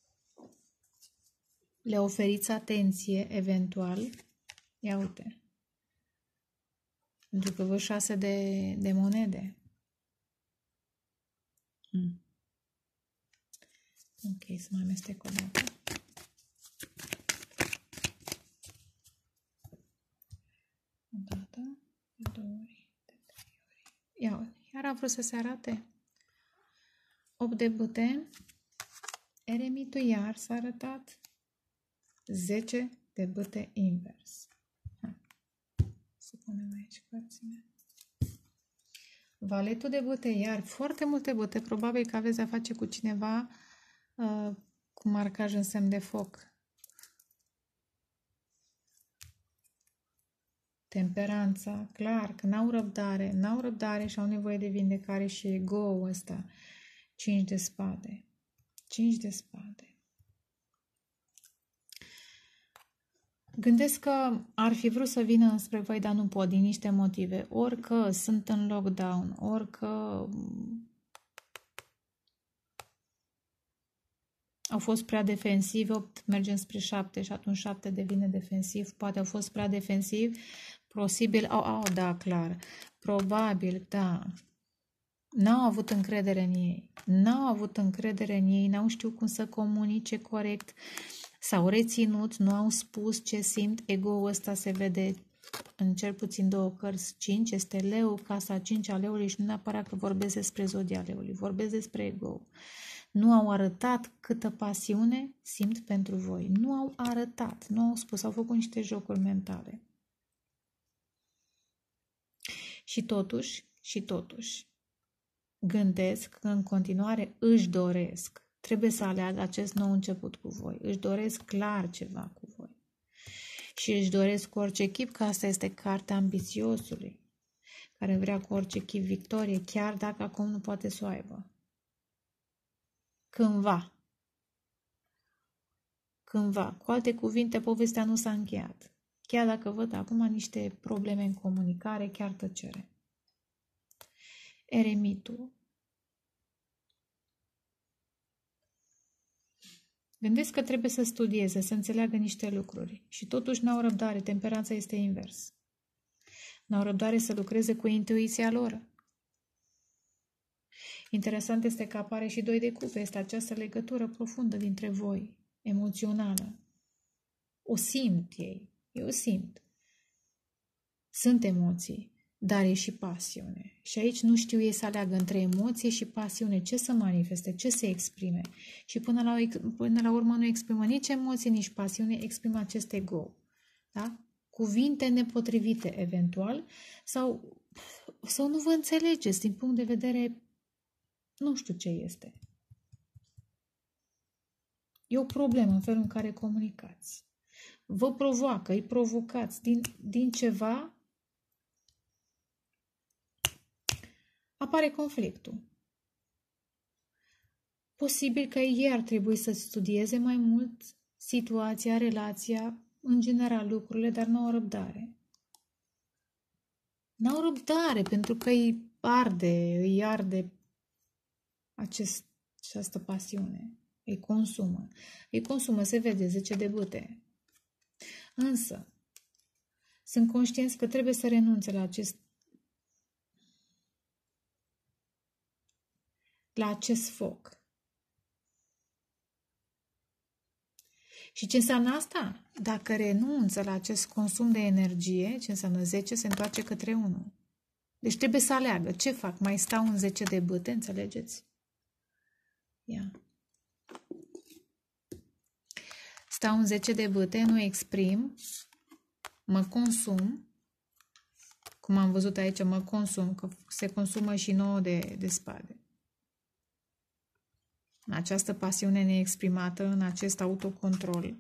le oferiți atenție, eventual, ia uite, pentru că vă șase de, de monede. Hmm. Ok, să mai amestec o dată. O dată, de două ori, de trei ori. Ia, iar a vrut să se arate. opt de bâte. Eremitul iar s-a arătat. zece de bâte invers. Ha. Să punem aici cărțile. Valetul de bâte iar. Foarte multe bâte. Probabil că aveți de-a face cu cineva uh, cu marcaj în semn de foc. Temperanța, clar, că n-au răbdare, n-au răbdare și au nevoie de vindecare și ego-ul ăsta. cinci de spade. cinci de spade. Gândesc că ar fi vrut să vină spre voi, dar nu pot, din niște motive. Ori că sunt în lockdown, ori că au fost prea defensivi, opt mergem spre șapte și atunci șapte devine defensiv. Poate au fost prea defensivi. Posibil, au, au, da, clar. Probabil, da. N-au avut încredere în ei. N-au avut încredere în ei, n-au știut cum să comunice corect. S-au reținut, nu au spus ce simt. Ego-ul ăsta se vede în cel puțin două cărți. cinci este leu, casa cinci a leului și nu neapărat că vorbesc despre zodia leului. Vorbesc despre ego. Nu au arătat câtă pasiune simt pentru voi. Nu au arătat, nu au spus, au făcut niște jocuri mentale. Și totuși, și totuși, gândesc că în continuare își doresc. Trebuie să aleagă acest nou început cu voi. Își doresc clar ceva cu voi. Și își doresc cu orice chip, că asta este cartea ambițiosului, care vrea cu orice chip victorie, chiar dacă acum nu poate să o aibă. Cândva. Cândva. Cu alte cuvinte, povestea nu s-a încheiat. Chiar dacă văd acum niște probleme în comunicare, chiar tăcere. Eremitul. Gândesc că trebuie să studieze, să înțeleagă niște lucruri. Și totuși n-au răbdare. Temperanța este invers. N-au răbdare să lucreze cu intuiția lor. Interesant este că apare și doi de cupe. Este această legătură profundă dintre voi, emoțională. O simt ei. Eu o simt. Sunt emoții, dar e și pasiune. Și aici nu știu ei să aleagă între emoție și pasiune. Ce să manifeste, ce să exprime. Și până la, până la urmă nu exprimă nici emoție, nici pasiune, exprimă acest ego. Da? Cuvinte nepotrivite, eventual, sau, sau nu vă înțelegeți din punct de vedere, nu știu ce este. E o problemă în felul în care comunicați. Vă provoacă, îi provocați din, din ceva, apare conflictul. Posibil că ei ar trebui să studieze mai mult situația, relația, în general lucrurile, dar nu au răbdare. N-au răbdare pentru că îi arde, îi arde acest, această pasiune. Îi consumă. Îi consumă, se vede, zece de bâte. Însă, sunt conștienți că trebuie să renunțe la acest la acest foc. Și ce înseamnă asta? Dacă renunță la acest consum de energie, ce înseamnă zece, se întoarce către unu. Deci trebuie să aleagă. Ce fac? Mai stau în zece de bâte, înțelegeți? Ia. Stau în zece de bâte, nu exprim, mă consum, cum am văzut aici, mă consum, că se consumă și nouă de, de spade. În această pasiune neexprimată, în acest autocontrol.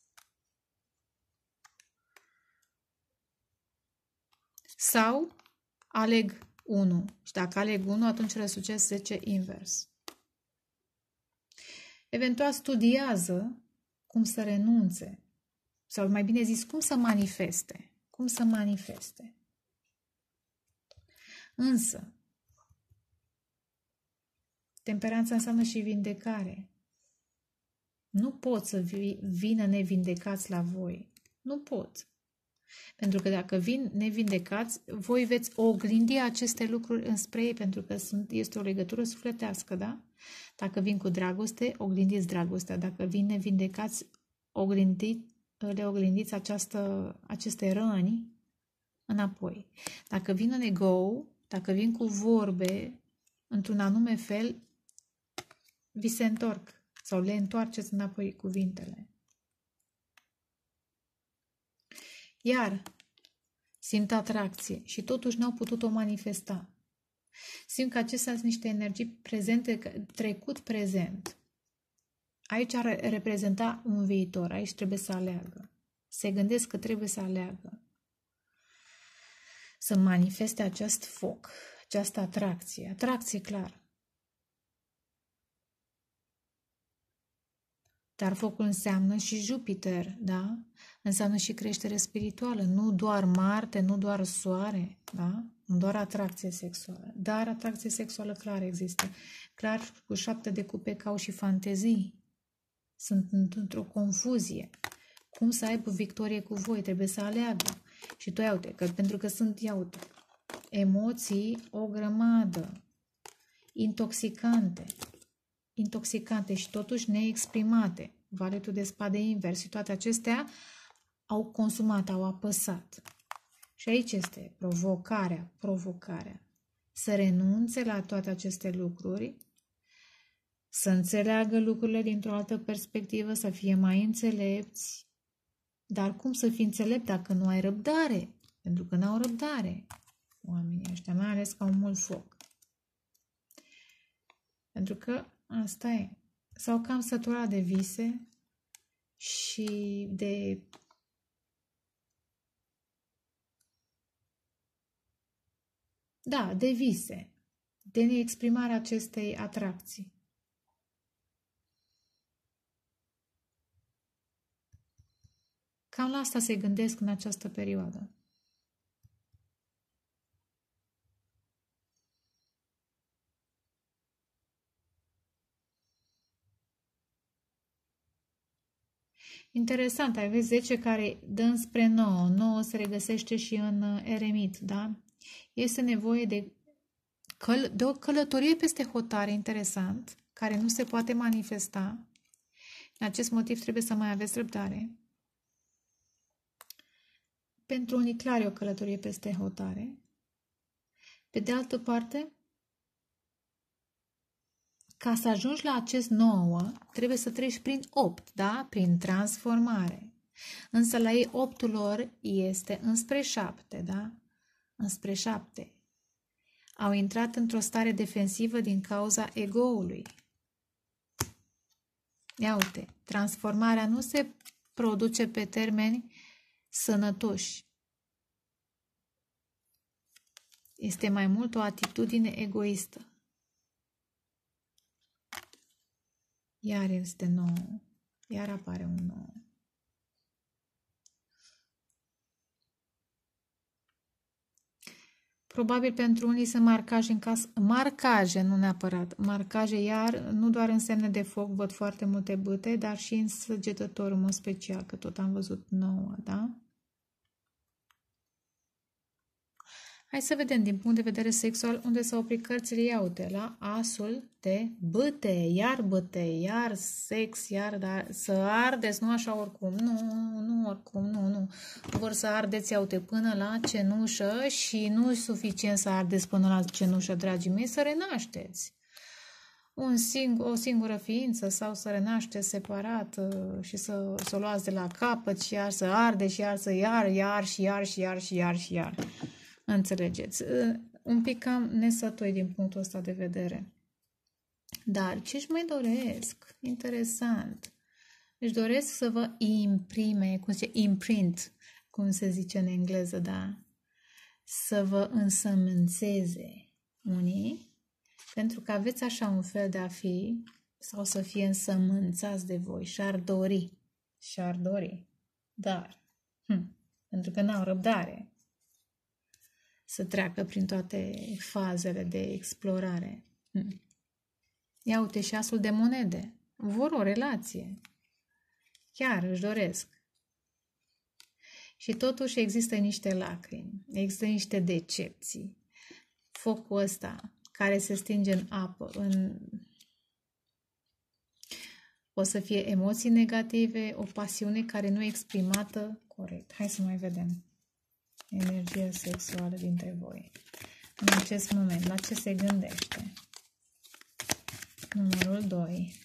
Sau aleg unu. Și dacă aleg unu, atunci răsucesc zece invers. Eventual studiază cum să renunțe. Sau mai bine zis, cum să manifeste. Cum să manifeste. Însă, Temperanța înseamnă și vindecare. Nu pot să vi vină nevindecați la voi. Nu pot. Pentru că dacă vin nevindecați, voi veți oglindi aceste lucruri înspre ei, pentru că sunt, este o legătură sufletească, da? Dacă vin cu dragoste, oglindiți dragostea. Dacă vin nevindecați, oglindi, le oglindiți această, aceste răni înapoi. Dacă vin în ego, dacă vin cu vorbe, într-un anume fel, vi se întorc sau le întoarceți înapoi cuvintele. Iar simt atracție și totuși n-au putut-o manifesta. Simt că acestea sunt niște energii prezente, trecut-prezent. Aici ar reprezenta un viitor, aici trebuie să aleagă. Se gândesc că trebuie să aleagă. Să manifeste acest foc, această atracție. Atracție clară. Dar focul înseamnă și Jupiter, da? Înseamnă și creștere spirituală, nu doar Marte, nu doar Soare, da? Nu doar atracție sexuală, dar atracție sexuală clar există. Clar, cu șapte de cupe ca au și fantezii. Sunt într-o confuzie. Cum să aibă victorie cu voi? Trebuie să aleagă. Și tu iau-te, că pentru că sunt, iau-te, emoții o grămadă, intoxicante, intoxicante și totuși neexprimate. Valetul de spade invers și toate acestea au consumat, au apăsat. Și aici este provocarea, provocarea. Să renunțe la toate aceste lucruri, să înțeleagă lucrurile dintr-o altă perspectivă, să fie mai înțelepți. Dar cum să fii înțelept dacă nu ai răbdare? Pentru că n-au răbdare oamenii ăștia, mai ales că au mult foc. Pentru că asta e. S-au cam săturat de vise și de da, de vise, de neexprimarea acestei atracții. Cam la asta se gândesc în această perioadă. Interesant, aveți zece care dă înspre nouă. nouă se regăsește și în eremit, da? Este nevoie de, căl de o călătorie peste hotare, interesant, care nu se poate manifesta. În acest motiv trebuie să mai aveți răbdare. Pentru unii clar e o călătorie peste hotare. Pe de altă parte, ca să ajungi la acest nouă, trebuie să treci prin opt, da? Prin transformare. Însă la ei optul lor este înspre șapte, da? Înspre șapte. Au intrat într-o stare defensivă din cauza ego-ului. Ia uite, transformarea nu se produce pe termeni sănătoși. Este mai mult o atitudine egoistă. Iar este nou. Iar apare un nou. Probabil pentru unii sunt marcaje în casă. Marcaje, nu neapărat. Marcaje, iar, nu doar în semne de foc, văd foarte multe bâte, dar și în săgetător, în mod special, că tot am văzut nouă, da? Hai să vedem din punct de vedere sexual unde s-au oprit cărțile. Iaute la asul de bâte, iar bâte, iar sex, iar dar, să ardeți, nu așa oricum, nu, nu oricum, nu, nu. Vor să ardeți, iaute, până la cenușă și nu e suficient să ardeți până la cenușă, dragii mei, să renașteți. Un singur, o singură ființă sau să renașteți separat și să, să o luați de la capăt și iar să ardeți și iar să iar, iar și iar și iar și iar și iar. Înțelegeți? Un pic cam nesătoi din punctul ăsta de vedere. Dar ce-și mai doresc? Interesant. Își doresc să vă imprime, cum se zice, imprint, cum se zice în engleză, da? Să vă însămânțeze unii, pentru că aveți așa un fel de a fi sau să fie însămânțați de voi și-ar dori. Și-ar dori. Dar, hm, pentru că n-au răbdare să treacă prin toate fazele de explorare. Ia uite și asul de monede. Vor o relație. Chiar își doresc. Și totuși există niște lacrimi, există niște decepții. Focul ăsta care se stinge în apă, în... o să fie emoții negative, o pasiune care nu e exprimată corect. Hai să mai vedem. Energia sexuală dintre voi. În acest moment, la ce se gândește? Numărul doi.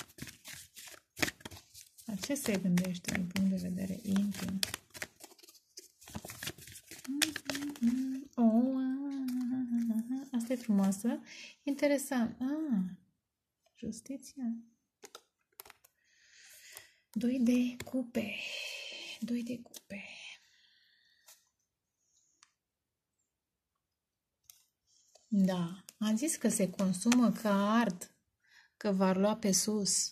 La ce se gândește din punct de vedere intim? Oh, asta e frumoasă. Interesant. Ah, justiția. Doi de cupe. Doi de cupe. Da, am zis că se consumă ca ard, că v-ar lua pe sus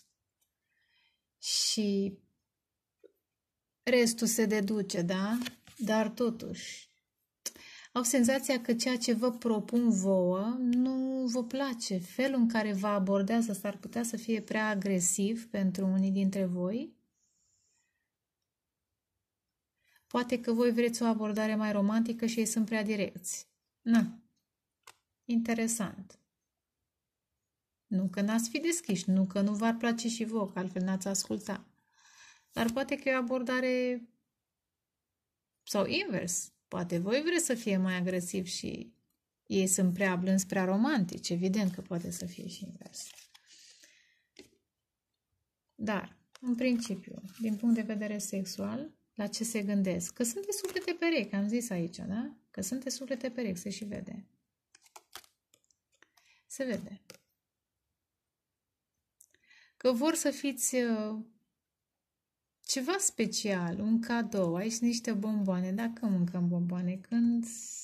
și restul se deduce, da? Dar totuși, au senzația că ceea ce vă propun vouă nu vă place. Felul în care vă abordează s-ar putea să fie prea agresiv pentru unii dintre voi. Poate că voi vreți o abordare mai romantică și ei sunt prea direcți. Na. Interesant. Nu că n-ați fi deschiși, nu că nu v-ar place și vouă, că altfel n-ați asculta. Dar poate că e o abordare sau invers. Poate voi vreți să fie mai agresiv și ei sunt prea blânzi, prea romantici. Evident că poate să fie și invers. Dar, în principiu, din punct de vedere sexual, la ce se gândesc? Că sunteți suflete perechi, am zis aici, da? Că sunteți suflete perechi, se și vede. Se vede. Că vor să fiți uh, ceva special, un cadou, aici niște bomboane. Dacă mâncăm bomboane, când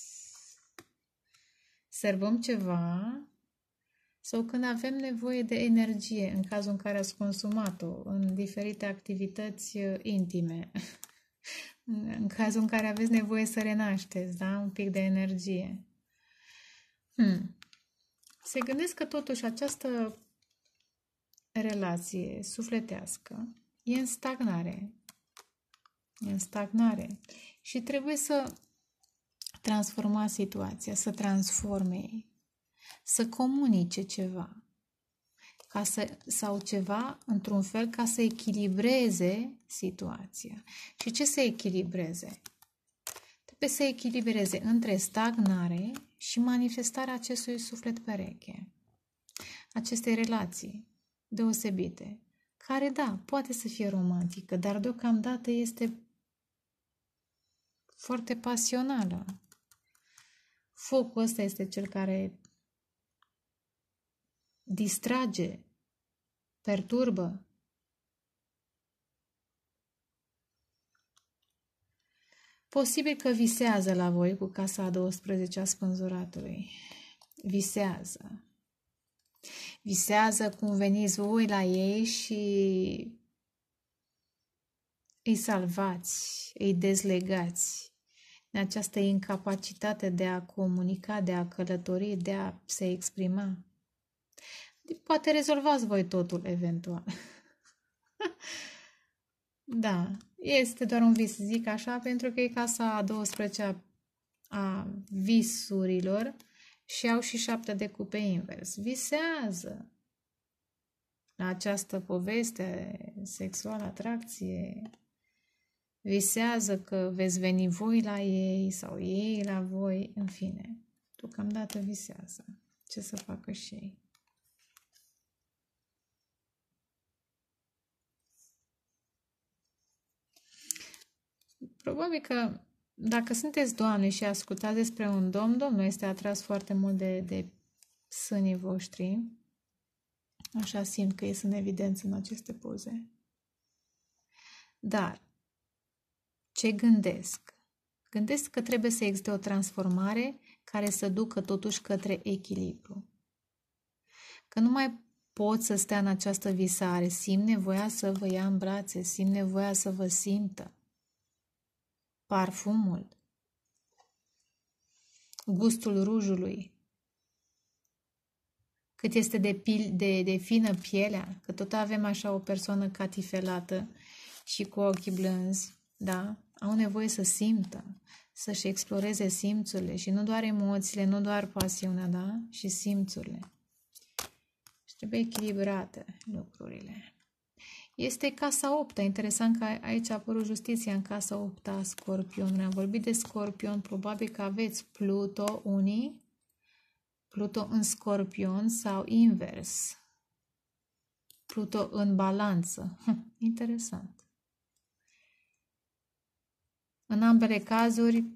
servăm ceva sau când avem nevoie de energie, în cazul în care ați consumat-o în diferite activități uh, intime, în cazul în care aveți nevoie să renașteți, da? Un pic de energie. Hmm. Se gândesc că totuși această relație sufletească e în stagnare. E în stagnare. Și trebuie să transformați situația, să transforme ei, să comunice ceva ca să, sau ceva într-un fel ca să echilibreze situația. Și ce să echilibreze? Trebuie să echilibreze între stagnare și manifestarea acestui suflet pereche, acestei relații deosebite, care, da, poate să fie romantică, dar deocamdată este foarte pasională. Focul ăsta este cel care distrage, perturbă. Posibil că visează la voi cu casa a douăsprezece a spânzuratului. Visează. Visează cum veniți voi la ei și îi salvați, îi dezlegați de această incapacitate de a comunica, de a călători, de a se exprima. Poate rezolvați voi totul eventual. Da, este doar un vis, zic așa, pentru că e casa a douăsprezecea a visurilor și au și șapte de cupe invers. Visează la această poveste sexuală, atracție. Visează că veți veni voi la ei sau ei la voi, în fine. Deocamdată visează. Ce să facă și ei? Probabil că dacă sunteți doamne și ascultați despre un domn, domnul este atras foarte mult de, de sânii voștri. Așa simt că ei sunt în evidență în aceste poze. Dar, ce gândesc? Gândesc că trebuie să existe o transformare care să ducă totuși către echilibru. Că nu mai pot să stea în această visare, simt nevoia să vă ia în brațe, simt nevoia să vă simtă. Parfumul, gustul rujului. cât este de, pil, de, de fină pielea, că tot avem așa o persoană catifelată și cu ochii blânzi, da? Au nevoie să simtă, să-și exploreze simțurile și nu doar emoțiile, nu doar pasiunea, da? Și simțurile. Și trebuie echilibrate lucrurile. Este casa opta. Interesant că aici a apărut justiția în casa opta a Scorpionului. Am vorbit de Scorpion, probabil că aveți Pluto unii, Pluto în Scorpion sau invers. Pluto în balanță. Interesant. În ambele cazuri,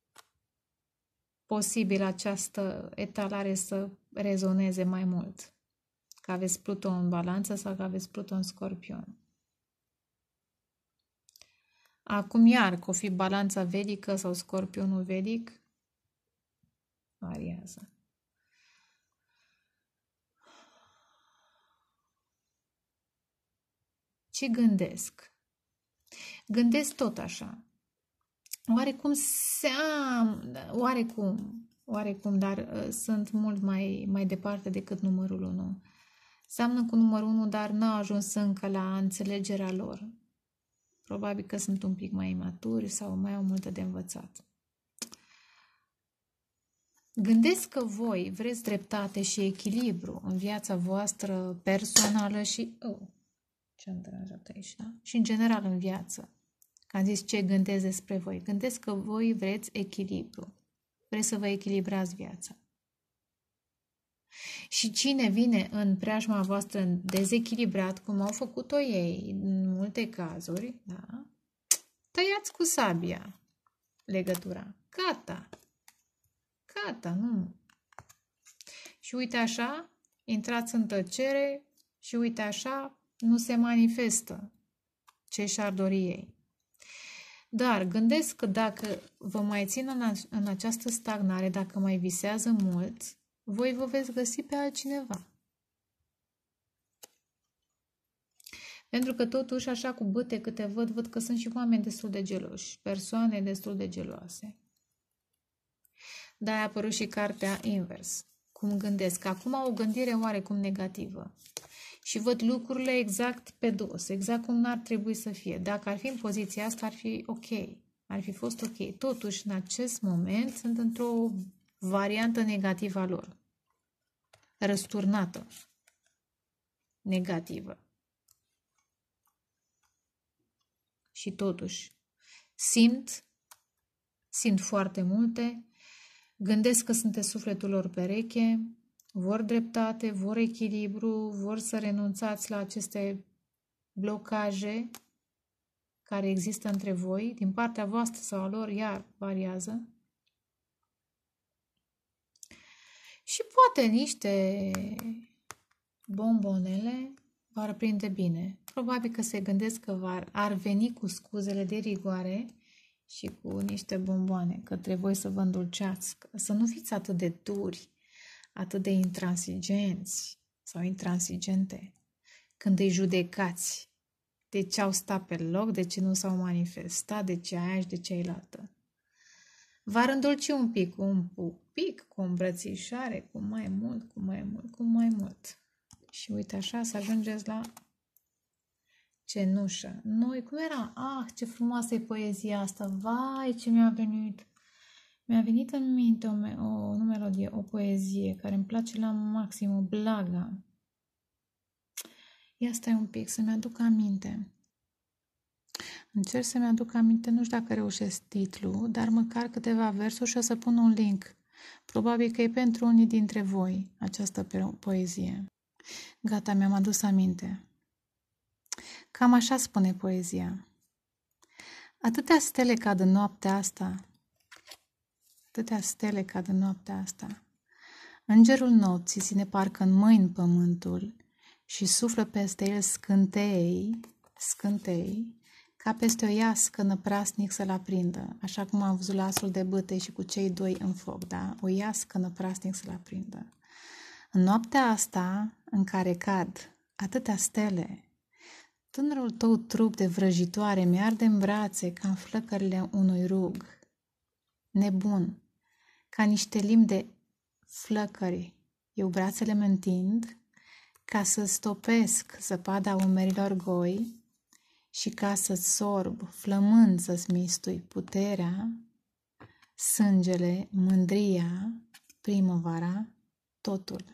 posibil această etalare să rezoneze mai mult. Că aveți Pluto în balanță sau că aveți Pluto în Scorpion. Acum iar, că o fi balanța vedică sau Scorpionul vedic, variază. Ce gândesc? Gândesc tot așa. Oarecum seam, oarecum, oarecum, dar uh, sunt mult mai, mai departe decât numărul unu. Seamănă cu numărul unu, dar n-au ajuns încă la înțelegerea lor. Probabil că sunt un pic mai imaturi sau mai au multe de învățat. Gândesc că voi vreți dreptate și echilibru în viața voastră personală și... Oh, ce-am deranjat aici, da? Și în general în viață. Că am zis ce gândesc despre voi. Gândesc că voi vreți echilibru. Vreți să vă echilibrați viața. Și cine vine în preajma voastră dezechilibrat, cum au făcut-o ei în multe cazuri, da? Tăiați cu sabia legătura. Gata. Gata, nu. Și uite așa, intrați în tăcere și uite așa, nu se manifestă ce și-ar dori ei. Dar gândesc că dacă vă mai țin în, în această stagnare, dacă mai visează mult, voi vă veți găsi pe altcineva. Pentru că totuși, așa cu bâte câte văd, văd că sunt și oameni destul de geloși, persoane destul de geloase. Dar a apărut și cartea invers. Cum gândesc? Acum au o gândire oarecum negativă. Și văd lucrurile exact pe dos, exact cum n-ar trebui să fie. Dacă ar fi în poziția asta, ar fi ok. Ar fi fost ok. Totuși, în acest moment, sunt într-o variantă negativă a lor. Răsturnată. Negativă. Și totuși, simt, simt foarte multe, gândesc că sunteți sufletul lor pereche, vor dreptate, vor echilibru, vor să renunțați la aceste blocaje care există între voi, din partea voastră sau a lor, iar variază. Și poate niște bombonele v-ar prinde bine. Probabil că se gândesc că v-ar, ar veni cu scuzele de rigoare și cu niște bomboane către voi să vă îndulceați, să nu fiți atât de duri, atât de intransigenți sau intransigente când îi judecați de ce au stat pe loc, de ce nu s-au manifestat, de ce aia și de ce ailaltă. V-ar îndulci un pic, un pic, cu o îmbrățișare, cu mai mult, cu mai mult, cu mai mult. Și uite așa să ajungeți la cenușă. Noi, cum era? Ah, ce frumoasă e poezia asta! Vai, ce mi-a venit! Mi-a venit în minte o, o, o melodie, o poezie care îmi place la maxim, o Blaga. Ia stai un pic să-mi aduc aminte. Încerc să-mi aduc aminte, nu știu dacă reușesc titlul, dar măcar câteva versuri și o să pun un link. Probabil că e pentru unii dintre voi această poezie. Gata, mi-am adus aminte. Cam așa spune poezia. Atâtea stele cad în noaptea asta, atâtea stele cad în noaptea asta. Îngerul nopții ține parcă în mâini pământul și suflă peste el scântei, scântei, ca peste o iască năprasnic să-l aprindă, așa cum am văzut lasul de bâte și cu cei doi în foc, da? O iască năprasnic să-l aprindă. În noaptea asta, în care cad atâtea stele, tânărul tău trup de vrăjitoare mi-arde în brațe ca în flăcările unui rug. Nebun, ca niște limbi de flăcări Eu brațele mă întind ca să stopesc zăpada umerilor goi și ca să-ți sorb, flămând să-ți mistui puterea, sângele, mândria, primăvara, totul.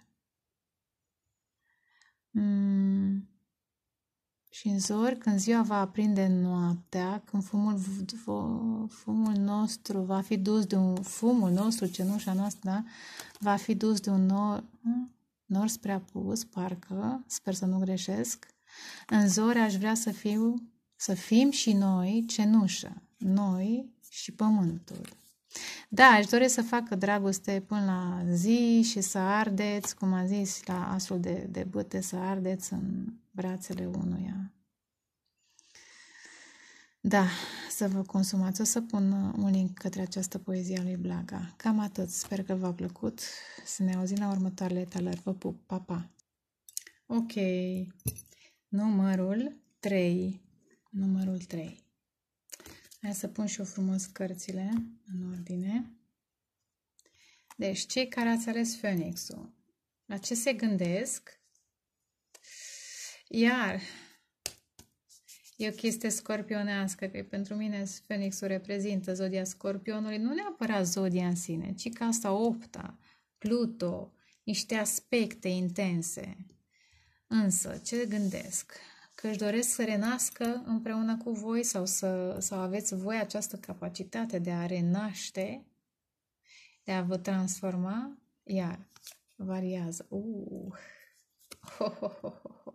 Mm. Și în zori, când ziua va aprinde noaptea, când fumul, fumul nostru va fi dus de un fumul nostru, cenușa noastră, da? Va fi dus de un nor, nor spre apus, parcă, sper să nu greșesc. În zori aș vrea să fiu, să fim și noi cenușă, noi și pământul. Da, aș dori să facă dragoste până la zi și să ardeți, cum a zis la asul de, de bâte, să ardeți în brațele unuia. Da, să vă consumați. O să pun un link către această poezie a lui Blaga. Cam atât. Sper că v-a plăcut. Să ne auzim la următoarele etalări. Vă pup. Pa, pa! Ok. Numărul trei. Numărul trei. Hai să pun și eu frumos cărțile în ordine. Deci, cei care ați ales Phoenix-ul, la ce se gândesc? Iar e o chestie scorpionească, că pentru mine Phoenix-ul reprezintă zodia Scorpionului, nu neapărat zodia în sine, ci casa opta, Pluto, niște aspecte intense. Însă, ce gândesc? Că își doresc să renască împreună cu voi sau să sau aveți voi această capacitate de a renaște, de a vă transforma, iar variază. Uh. Ho, ho, ho, ho.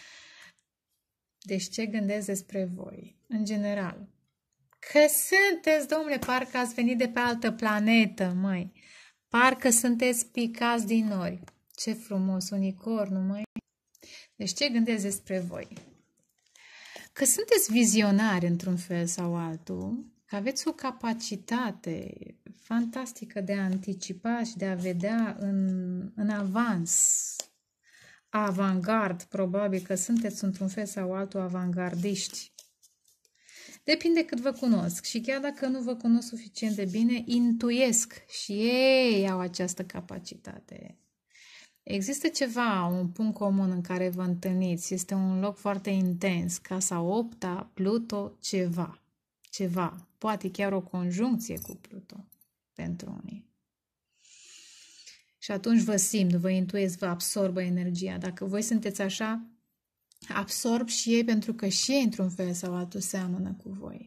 Deci ce gândesc despre voi? În general, că sunteți, domnule, parcă ați venit de pe altă planetă, măi. Parcă sunteți picați din nori. Ce frumos, unicornul, măi. Deci ce gândesc despre voi? Că sunteți vizionari într-un fel sau altul, că aveți o capacitate fantastică de a anticipa și de a vedea în, în avans, avantgard, probabil că sunteți într-un fel sau altul avangardiști. Depinde cât vă cunosc și chiar dacă nu vă cunosc suficient de bine, intuiesc și ei au această capacitate. Există ceva, un punct comun în care vă întâlniți, este un loc foarte intens, casa opta, Pluto, ceva, ceva, poate chiar o conjuncție cu Pluto pentru unii. Și atunci vă simt, vă intuiesc, vă absorbă energia. Dacă voi sunteți așa, absorb și ei pentru că și ei într-un fel sau altul seamănă cu voi.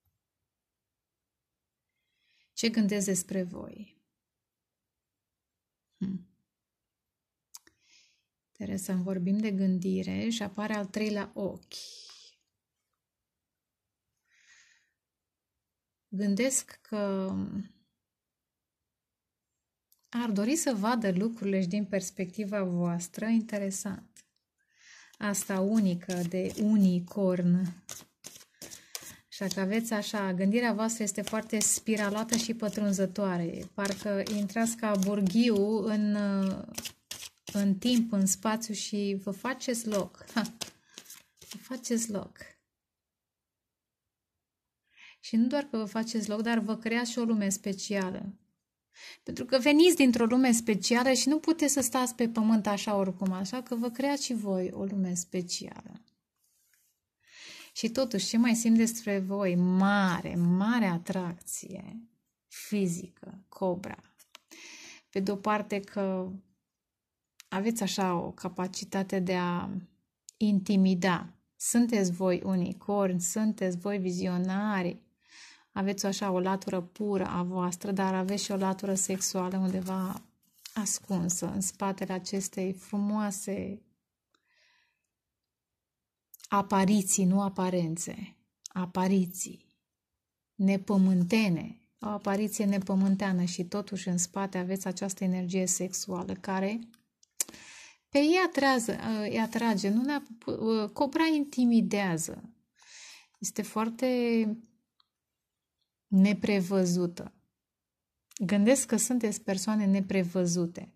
Ce gândesc despre voi? Hmm. Interesant, vorbim de gândire și apare al treilea ochi. Gândesc că ar dori să vadă lucrurile și din perspectiva voastră, interesant. Asta unică de unicorn. Așa că aveți așa, gândirea voastră este foarte spiralată și pătrunzătoare. Parcă intrați ca burghiu în, în timp, în spațiu și vă faceți loc. Ha, vă faceți loc. Și nu doar că vă faceți loc, dar vă creați și o lume specială. Pentru că veniți dintr-o lume specială și nu puteți să stați pe pământ așa oricum, așa că vă creați și voi o lume specială. Și totuși, ce mai simt despre voi? Mare, mare atracție fizică, cobra. Pe de-o parte că aveți așa o capacitate de a intimida. Sunteți voi unicorni, sunteți voi vizionari. Aveți așa o latură pură a voastră, dar aveți și o latură sexuală undeva ascunsă în spatele acestei frumoase apariții, nu aparențe, apariții nepământene, o apariție nepământeană și totuși în spate aveți această energie sexuală care pe ei atrează, îi atrage, nu ne cobra intimidează. Este foarte neprevăzută. Gândesc că sunteți persoane neprevăzute.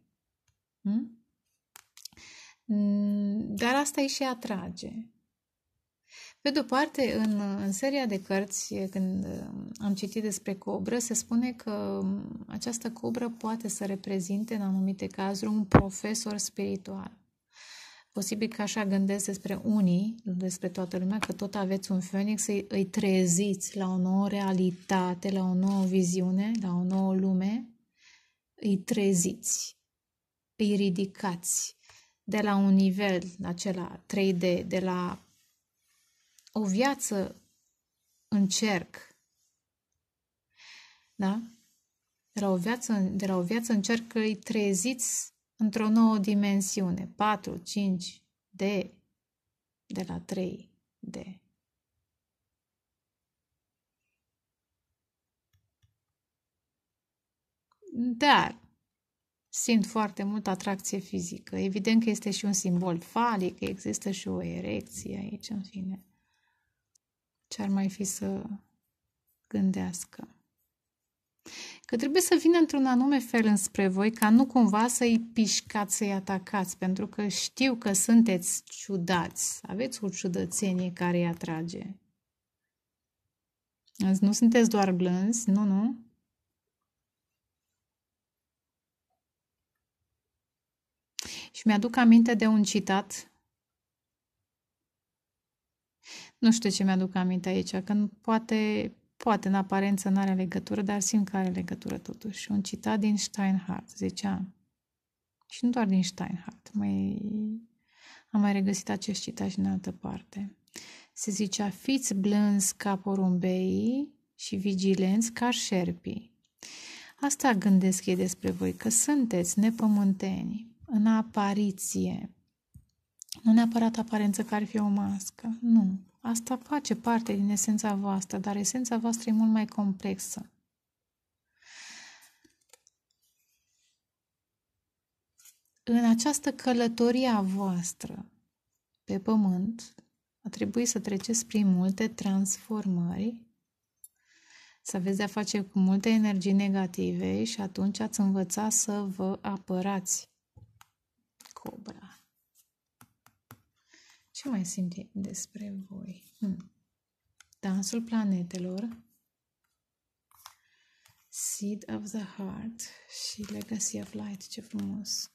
Hm? Dar asta îi și atrage. Pe de-o parte, în, în seria de cărți, când am citit despre cobră, se spune că această cobră poate să reprezinte, în anumite cazuri, un profesor spiritual. Posibil că așa gândesc despre unii, nu despre toată lumea, că tot aveți un Phoenix, îi, îi treziți la o nouă realitate, la o nouă viziune, la o nouă lume, îi treziți, îi ridicați de la un nivel acela trei D, de la o viață în cerc, da? De la o viață, de la o viață în cerc îi treziți într-o nouă dimensiune, patru, cinci D, de la trei D. Dar simt foarte mult atracție fizică. Evident că este și un simbol falic, există și o erecție aici, în fine. Ce ar mai fi să gândească? Că trebuie să vină într-un anume fel înspre voi, ca nu cumva să-i pișcați, să-i atacați, pentru că știu că sunteți ciudați, aveți o ciudățenie care îi atrage. Nu sunteți doar blânzi, nu, nu. Și mi-aduc aminte de un citat. Nu știu ce mi-aduc aminte aici, că poate, poate în aparență nu are legătură, dar simt că are legătură totuși. Un citat din Steinhardt, zicea, și nu doar din Steinhardt, mai, am mai regăsit acest citat și în altă parte. Se zicea, fiți blânzi ca porumbeii și vigilenți ca șerpii. Asta gândesc ei despre voi, că sunteți nepământeni, în apariție. Nu neapărat aparență că ar fi o mască, nu. Asta face parte din esența voastră, dar esența voastră e mult mai complexă. În această călătorie a voastră pe pământ, a trebuit să treceți prin multe transformări, să aveți de-a face cu multe energii negative și atunci ați învățat să vă apărați. Cobra. Ce mai simt despre voi? Hmm. Dansul planetelor, Seed of the Heart și Legacy of Light. Ce frumos!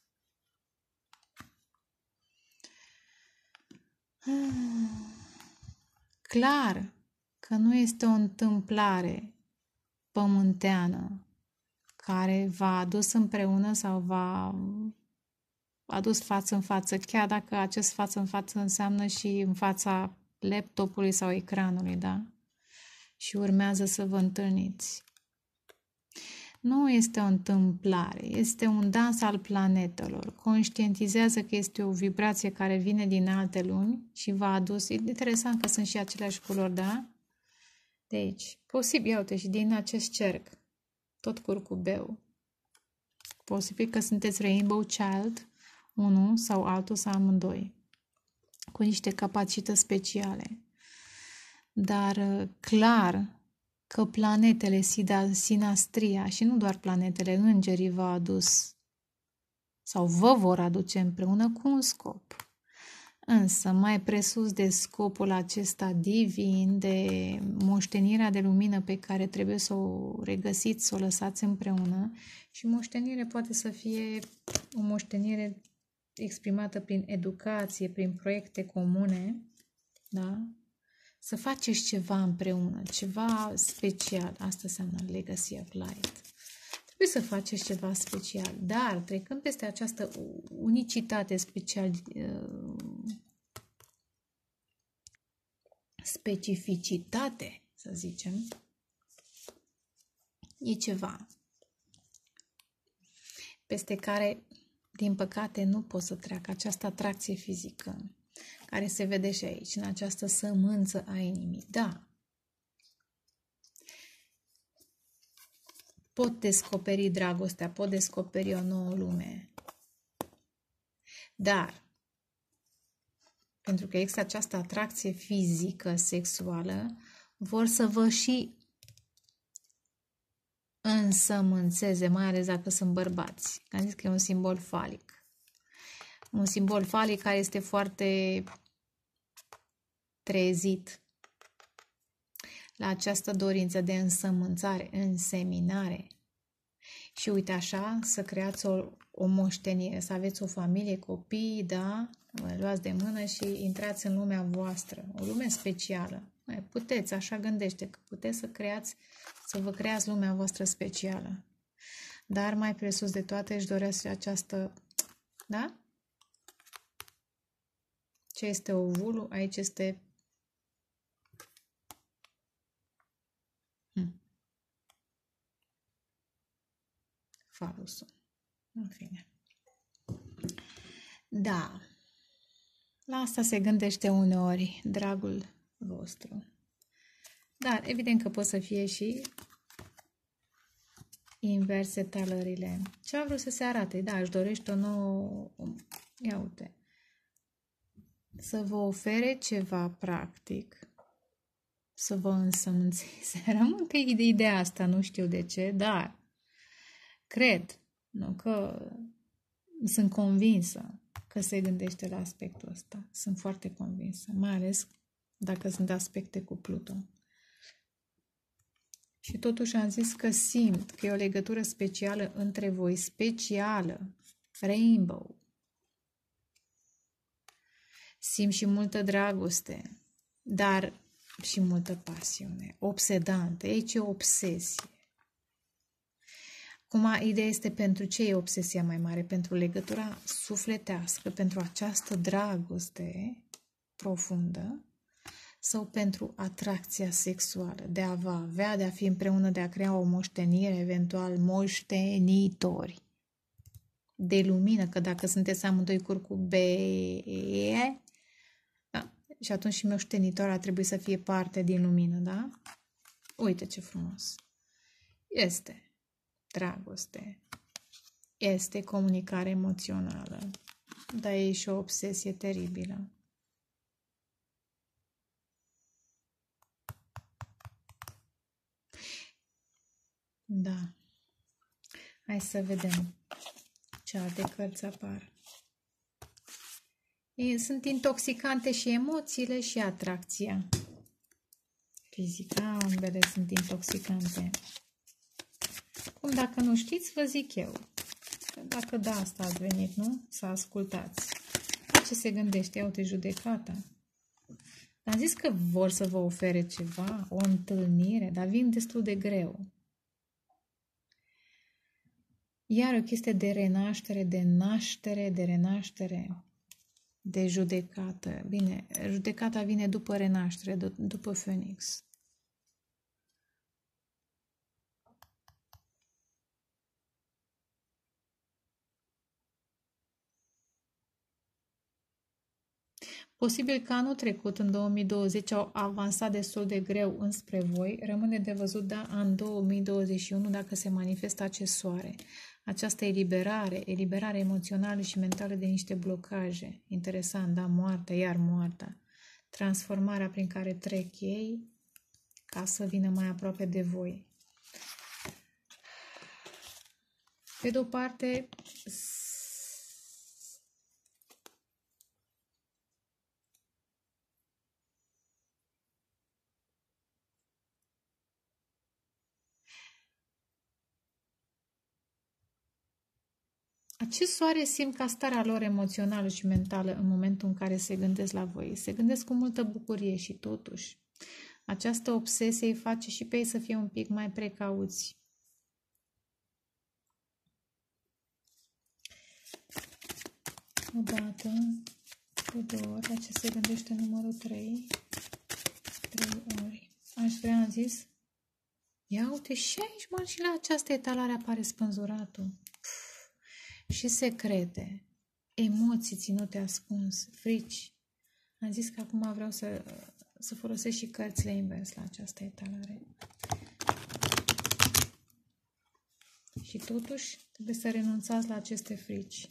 Hmm. Clar că nu este o întâmplare pământeană care v-a adus împreună sau v-a adus față în față, chiar dacă acest față în față înseamnă și în fața laptopului sau ecranului, da? Și urmează să vă întâlniți. Nu este o întâmplare, este un dans al planetelor. Conștientizează că este o vibrație care vine din alte luni și v-a adus. E interesant că sunt și aceleași culori, da? De aici. Posibil, ia uite, și din acest cerc. Tot curcubeu. Posibil că sunteți Rainbow Child, unul sau altul sau amândoi, cu niște capacități speciale. Dar clar că planetele, sinastria și nu doar planetele, îngerii v-au adus sau vă vor aduce împreună cu un scop. Însă, mai presus de scopul acesta divin, de moștenirea de lumină pe care trebuie să o regăsiți, să o lăsați împreună, și moștenire poate să fie o moștenire exprimată prin educație, prin proiecte comune, da? Să faceți ceva împreună, ceva special. Asta înseamnă Legacy of Light. Trebuie să faceți ceva special, dar trecând peste această unicitate special, specificitate, să zicem, e ceva peste care, din păcate, nu pot să treacă această atracție fizică, care se vede și aici, în această sămânță a inimii. Da, pot descoperi dragostea, pot descoperi o nouă lume, dar pentru că există această atracție fizică, sexuală, vor să vă și însămânțeze, mai ales dacă sunt bărbați. Am zis că e un simbol falic. Un simbol falic care este foarte trezit la această dorință de însămânțare, înseminare. Și uite așa, să creați o, o moștenire, să aveți o familie, copii, da? Vă luați de mână și intrați în lumea voastră, o lume specială. Puteți, așa gândește, că puteți să creați, să vă creați lumea voastră specială. Dar mai presus de toate își doresc această, da? Ce este ovulul? Aici este hmm. falusul. În fine. Da. La asta se gândește uneori dragul vostru. Dar evident că pot să fie și inverse talările. Ce a vrut să se arate? Da, își dorește o nouă... Ia uite. Să vă ofere ceva practic. Să vă însămânțeze. Rămân pe ideea asta, nu știu de ce, dar cred, nu că sunt convinsă că se gândește la aspectul ăsta. Sunt foarte convinsă, mai ales dacă sunt aspecte cu Pluton. Și totuși am zis că simt că e o legătură specială între voi, specială, rainbow. Simt și multă dragoste, dar și multă pasiune, obsedantă. Aici e o obsesie. Acum, ideea este pentru ce e obsesia mai mare? Pentru legătura sufletească, pentru această dragoste profundă sau pentru atracția sexuală, de a vă avea, de a fi împreună, de a crea o moștenire, eventual moștenitori de lumină, că dacă sunteți amândoi curcubei, da, și atunci și moștenitor ar trebui să fie parte din lumină, da? Uite ce frumos! Este dragoste, este comunicare emoțională, dar e și o obsesie teribilă. Da. Hai să vedem ce alte cărți apar. E, sunt intoxicante și emoțiile și atracția fizică. Ambele sunt intoxicante. Cum dacă nu știți, vă zic eu. Dacă da, asta ați venit, nu? Să ascultați. La ce se gândește? Ia uite judecata. Am zis că vor să vă ofere ceva, o întâlnire, dar vin destul de greu. Iar o chestie de renaștere, de naștere, de renaștere, de judecată. Bine, judecata vine după renaștere, după Phoenix. Posibil că anul trecut, în două mii douăzeci, au avansat destul de greu înspre voi. Rămâne de văzut, da, în două mii douăzeci și unu, dacă se manifestă acest soare. Această eliberare, eliberare emoțională și mentală de niște blocaje. Interesant, da? Moartea, iar moartea. Transformarea prin care trec ei ca să vină mai aproape de voi. Pe de o parte, acest soare simt ca starea lor emoțională și mentală în momentul în care se gândesc la voi. Se gândesc cu multă bucurie și totuși această obsesie îi face și pe ei să fie un pic mai precauți. O dată, de două ori, la ce se gândește numărul trei, trei ori. Aș vrea, am zis, ia uite și aici, mă, și la această etalare apare spânzuratul. Și secrete, emoții ținute ascuns, frici. Am zis că acum vreau să, să folosesc și cărțile invers la această etalare. Și totuși trebuie să renunțați la aceste frici.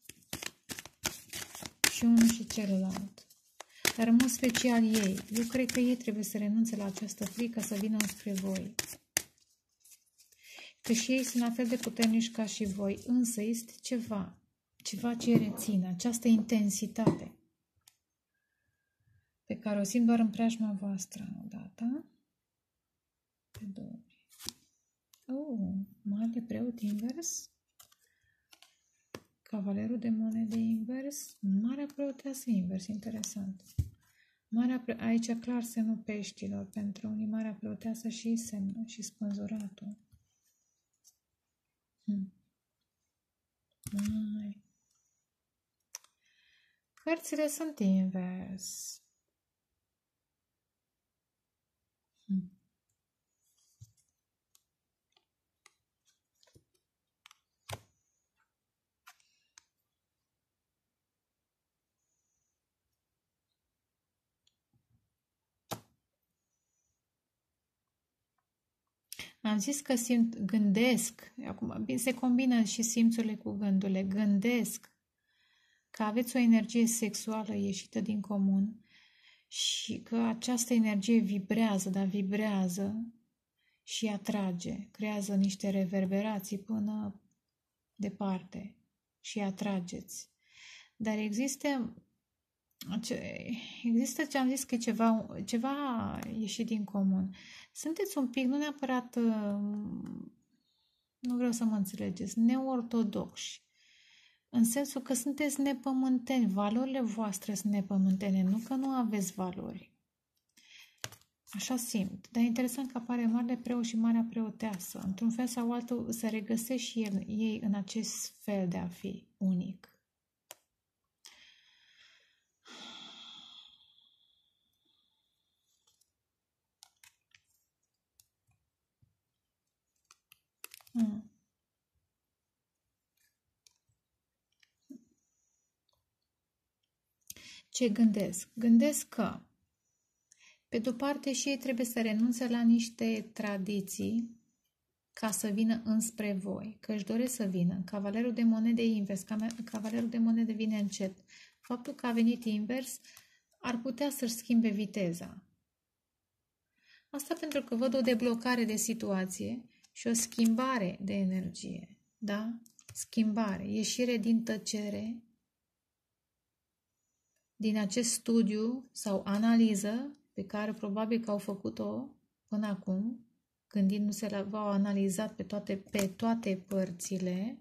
Și unul și celălalt. Dar în mod special ei. Eu cred că ei trebuie să renunțe la această frică să vină înspre voi. Că și ei sunt la fel de puternici ca și voi, însă este ceva, ceva ce reține, această intensitate. pe care o simt doar în preajma voastră odată, pe două ori. Oh, mare preot invers, cavalerul de monede invers, marea preoteasă invers, interesant. Marea pre... Aici clar semnul peștilor, pentru unii marea preoteasă și semnul și spânzuratul. Hmm. Mai. Cărțile sunt invers. Hmm. Am zis că simt, gândesc, acum se combină și simțurile cu gândurile, gândesc că aveți o energie sexuală ieșită din comun și că această energie vibrează, dar vibrează și atrage, creează niște reverberații până departe și atrageți. Dar există, există ce am zis că e ceva, ceva ieșit din comun. Sunteți un pic, nu neapărat, nu vreau să mă înțelegeți, neortodoxi. În sensul că sunteți nepământeni, valorile voastre sunt nepământene, nu că nu aveți valori. Așa simt. Dar e interesant că apare Marele Preot și Marea Preoteasă. Într-un fel sau altul se regăsesc și el, ei în acest fel de a fi unic. Hmm. Ce gândesc? Gândesc că, pe de-o parte, și ei trebuie să renunțe la niște tradiții ca să vină înspre voi, că își doresc să vină. Cavalerul de monede invers, cavalerul de monede vine încet. Faptul că a venit invers ar putea să-și schimbe viteza. Asta pentru că văd o deblocare de situație și o schimbare de energie. Da? Schimbare, ieșire din tăcere, din acest studiu sau analiză pe care probabil că au făcut-o până acum, gândindu-se la, v-au analizat pe toate, pe toate părțile,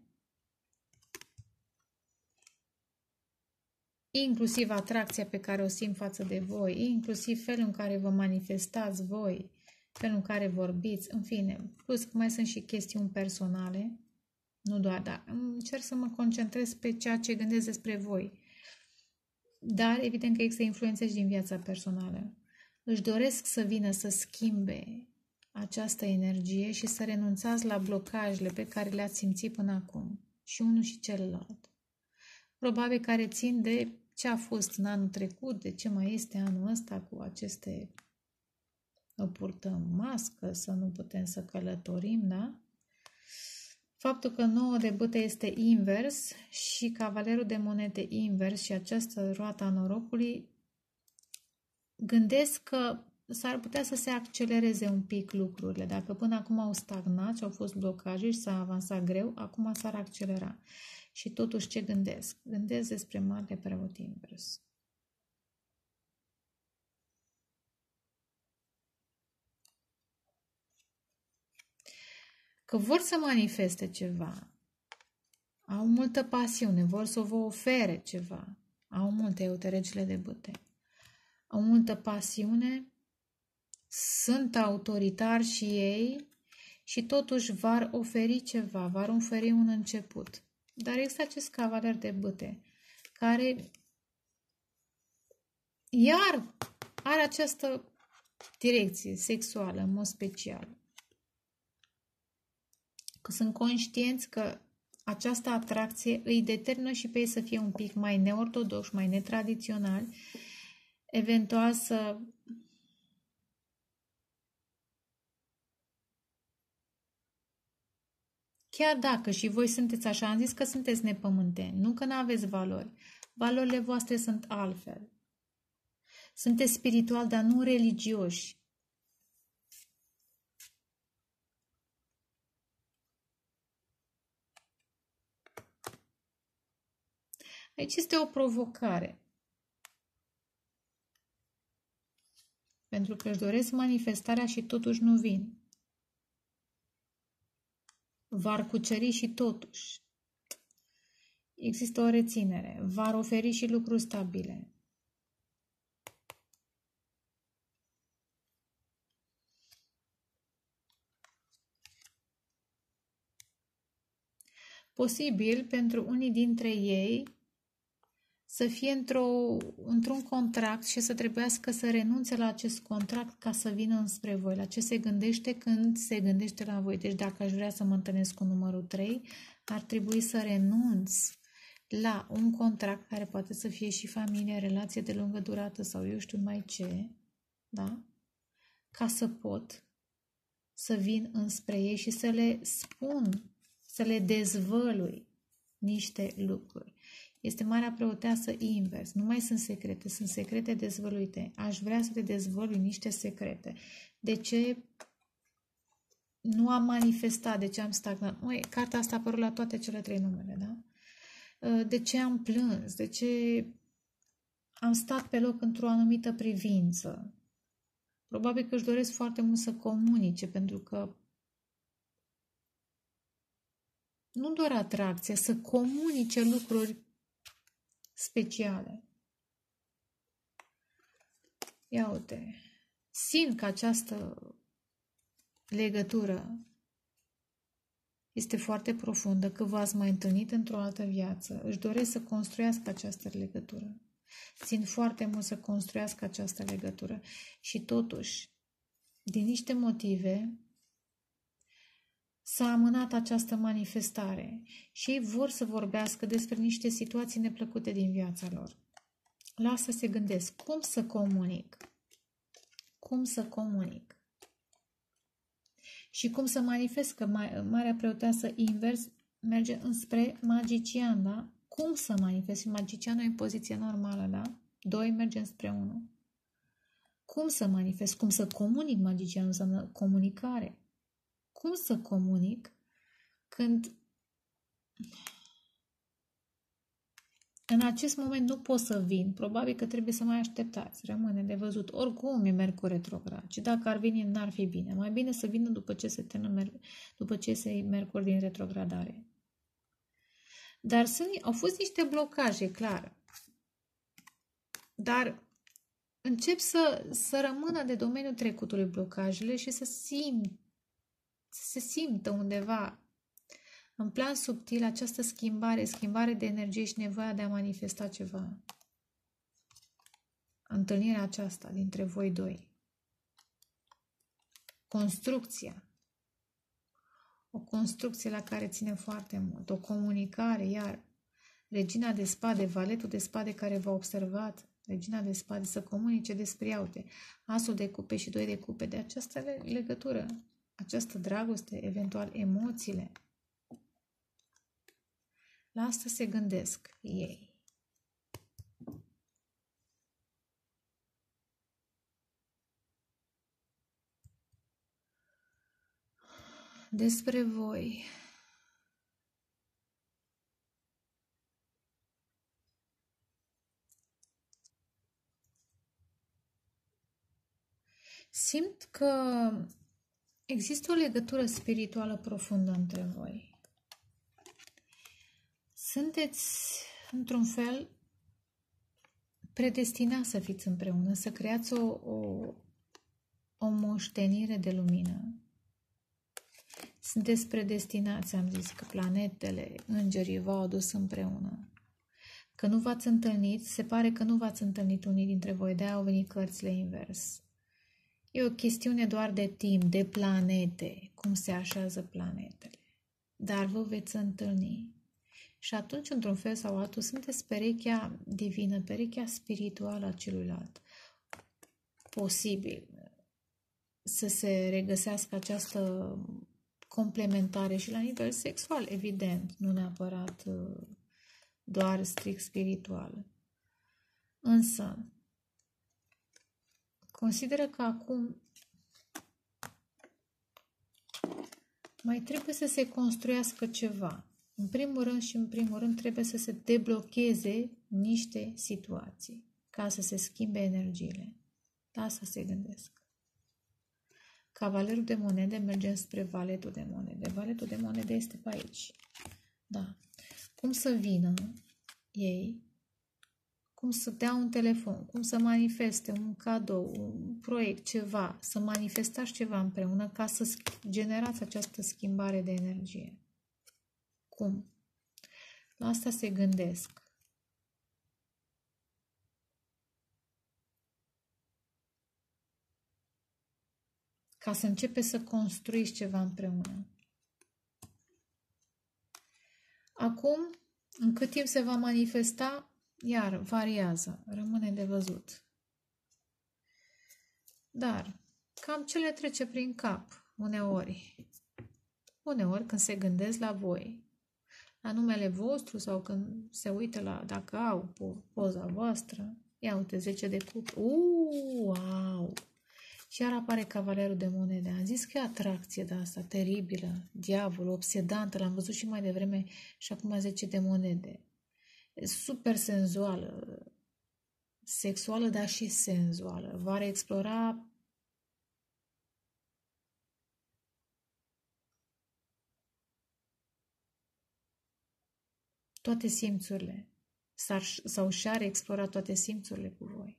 inclusiv atracția pe care o simt față de voi, inclusiv felul în care vă manifestați voi, felul în care vorbiți, în fine, plus că mai sunt și chestiuni personale, nu doar, dar încerc să mă concentrez pe ceea ce gândesc despre voi. Dar evident că există influențe și din viața personală. Își doresc să vină să schimbe această energie și să renunțați la blocajele pe care le-ați simțit până acum, și unul și celălalt. Probabil care țin de ce a fost în anul trecut, de ce mai este anul ăsta cu aceste, o purtăm mască, să nu putem să călătorim, da? Faptul că nouă de bâte este invers și cavalerul de monede invers și această roată a norocului, gândesc că s-ar putea să se accelereze un pic lucrurile. Dacă până acum au stagnat și au fost blocaje și s-a avansat greu, acum s-ar accelera. Și totuși ce gândesc? Gândesc despre Marele Preot invers. Că vor să manifeste ceva. Au multă pasiune, vor să vă ofere ceva. Au multe, uite, regele de bâte. Au multă pasiune, sunt autoritari și ei și totuși v-ar oferi ceva, v-ar oferi un început. Dar există acest cavaler de bâte care iar are această direcție sexuală în mod special. Că sunt conștienți că această atracție îi determină și pe ei să fie un pic mai neortodoxi, mai netradiționali, eventual să chiar dacă și voi sunteți așa, am zis că sunteți nepământeni, nu că nu aveți valori. Valorile voastre sunt altfel. Sunteți spirituali, dar nu religioși. Aici este o provocare. pentru că își doresc manifestarea și totuși nu vin. V-ar cuceri și totuși. Există o reținere. V-ar oferi și lucruri stabile. Posibil pentru unii dintre ei să fie într-o, într-un contract și să trebuiască să renunțe la acest contract ca să vină înspre voi. La ce se gândește când se gândește la voi. Deci dacă aș vrea să mă întâlnesc cu numărul trei, ar trebui să renunț la un contract care poate să fie și familie, relație de lungă durată sau eu știu mai ce, da? Ca să pot să vin înspre ei și să le spun, să le dezvălui niște lucruri. Este Marea Preoteasă invers. Nu mai sunt secrete, sunt secrete dezvăluite. Aș vrea să te dezvălui niște secrete. De ce nu am manifestat? De ce am stagnat? Ui, cartea asta a apărut la toate cele trei numele, da? De ce am plâns? De ce am stat pe loc într-o anumită privință? Probabil că își doresc foarte mult să comunice, pentru că nu doar atracție, să comunice lucruri speciale. Ia uite, simt că această legătură este foarte profundă, că v-ați mai întâlnit într-o altă viață. Își doresc să construiască această legătură. Țin foarte mult să construiască această legătură. Și totuși, din niște motive, s-a amânat această manifestare și ei vor să vorbească despre niște situații neplăcute din viața lor. La asta se gândesc. Cum să comunic? Cum să comunic? Și cum să manifest, că Marea Preoteasă invers merge înspre magician, da? Cum să manifest? Și magicianul e în poziție normală, da? Doi merge înspre unu. Cum să manifest? Cum să comunic? Magicianul înseamnă comunicare. Cum să comunic când în acest moment nu pot să vin? Probabil că trebuie să mai așteptați. Rămâne de văzut. Oricum e Mercur retrograd. Și dacă ar veni, n-ar fi bine. Mai bine să vină după ce se termină, după ce se Mercur din retrogradare. Dar sunt, au fost niște blocaje, clar. Dar încep să, să rămână de domeniul trecutului blocajele și să simt, să se simtă undeva în plan subtil această schimbare, schimbare de energie și nevoia de a manifesta ceva. Întâlnirea aceasta dintre voi doi. Construcția. O construcție la care ține foarte mult. O comunicare, iar Regina de spade, Valetul de spade care v-a observat, Regina de spade, să comunice despre iaute, Asul de cupe și doi de cupe, de această legătură, această dragoste, eventual emoțiile. La asta se gândesc ei. Despre voi. Simt că există o legătură spirituală profundă între voi. Sunteți, într-un fel, predestinați să fiți împreună, să creați o, o, o moștenire de lumină. Sunteți predestinați, am zis, că planetele, îngerii v-au adus împreună. Că nu v-ați întâlnit, se pare că nu v-ați întâlnit unii dintre voi, de-aia au venit cărțile invers. E o chestiune doar de timp, de planete, cum se așează planetele. Dar vă veți întâlni. Și atunci, într-un fel sau altul, sunteți perechea divină, perechea spirituală a celuilalt. Posibil să se regăsească această complementare și la nivel sexual, evident, nu neapărat doar strict spiritual. Însă, consideră că acum mai trebuie să se construiască ceva. În primul rând și în primul rând trebuie să se deblocheze niște situații ca să se schimbe energiile. La asta se gândesc. Cavalerul de monede merge spre valetul de monede. Valetul de monede este pe aici. Da. Cum să vină ei, cum să dea un telefon, cum să manifeste un cadou, un proiect, ceva, să manifestați ceva împreună ca să generați această schimbare de energie. Cum? La asta se gândesc. Ca să începeți să construiți ceva împreună. Acum, în cât timp se va manifesta, iar variază, rămâne de văzut. Dar, cam ce le trece prin cap, uneori. Uneori, când se gândesc la voi, la numele vostru sau când se uită la, dacă au poza voastră, ia uite, zece de cupe. Uuu, wow! Și iar apare cavalerul de monede. Am zis că e atracție de asta, teribilă, diavol, obsedantă, l-am văzut și mai devreme și acum zece de monede. E super senzuală, sexuală, dar și senzuală. Va explora toate simțurile. Sau și-ar explora toate simțurile cu voi.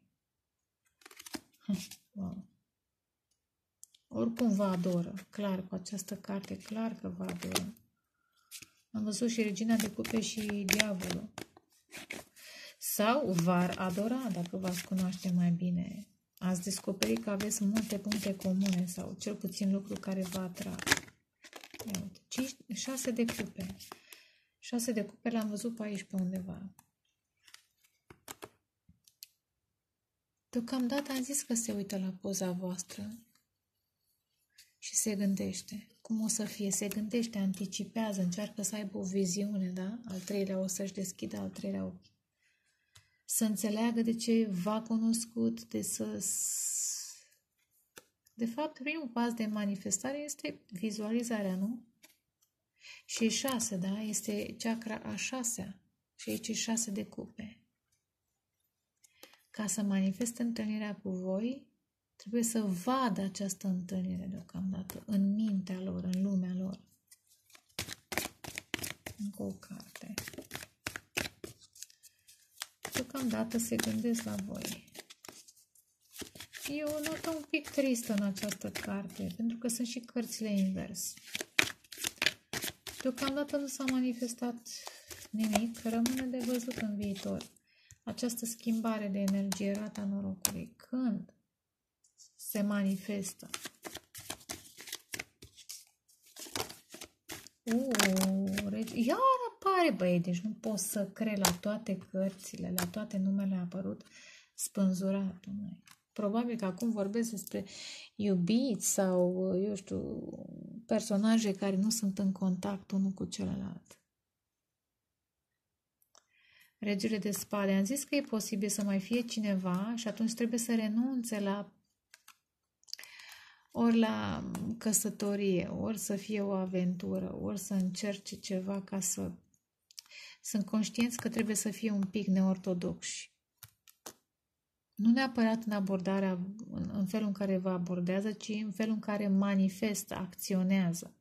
Wow. Oricum vă adoră, clar, cu această carte, clar că vă adoră. Am văzut și Regina de Cupe și Diavolul. Sau v-ar adora dacă v-ați cunoaște mai bine. Ați descoperit că aveți multe puncte comune sau cel puțin lucruri care vă atrag. Ia uite, cinci, șase de cupe. Șase de cupe l-am văzut pe aici pe undeva. Deocamdată am zis că se uită la poza voastră și se gândește cum o să fie, se gândește, anticipează, încearcă să aibă o viziune, da? Al treilea o să-și deschidă al treilea ochi. Să înțeleagă de ce v-a cunoscut, de să... De fapt, primul pas de manifestare este vizualizarea, nu? Și șase, da? Este chakra a șasea. Și aici e șase de cupe. Ca să manifeste întâlnirea cu voi, trebuie să vadă această întâlnire deocamdată, în mintea lor, în lumea lor. Încă o carte. Deocamdată se gândesc la voi. E o notă un pic tristă în această carte, pentru că sunt și cărțile invers. Deocamdată nu s-a manifestat nimic, rămâne de văzut în viitor. Această schimbare de energie, rata norocului, când se manifestă? Uh, iar apare, băi, deci nu pot să cred la toate cărțile, la toate numele a apărut spânzuratul. Mai. Probabil că acum vorbesc despre iubiți sau, eu știu, personaje care nu sunt în contact unul cu celălalt. Regele de spade. Am zis că e posibil să mai fie cineva și atunci trebuie să renunțe la ori la căsătorie, ori să fie o aventură, ori să încerce ceva ca să... Sunt conștienți că trebuie să fie un pic neortodoxi. Nu neapărat în abordarea, în felul în care vă abordează, ci în felul în care manifestă, acționează.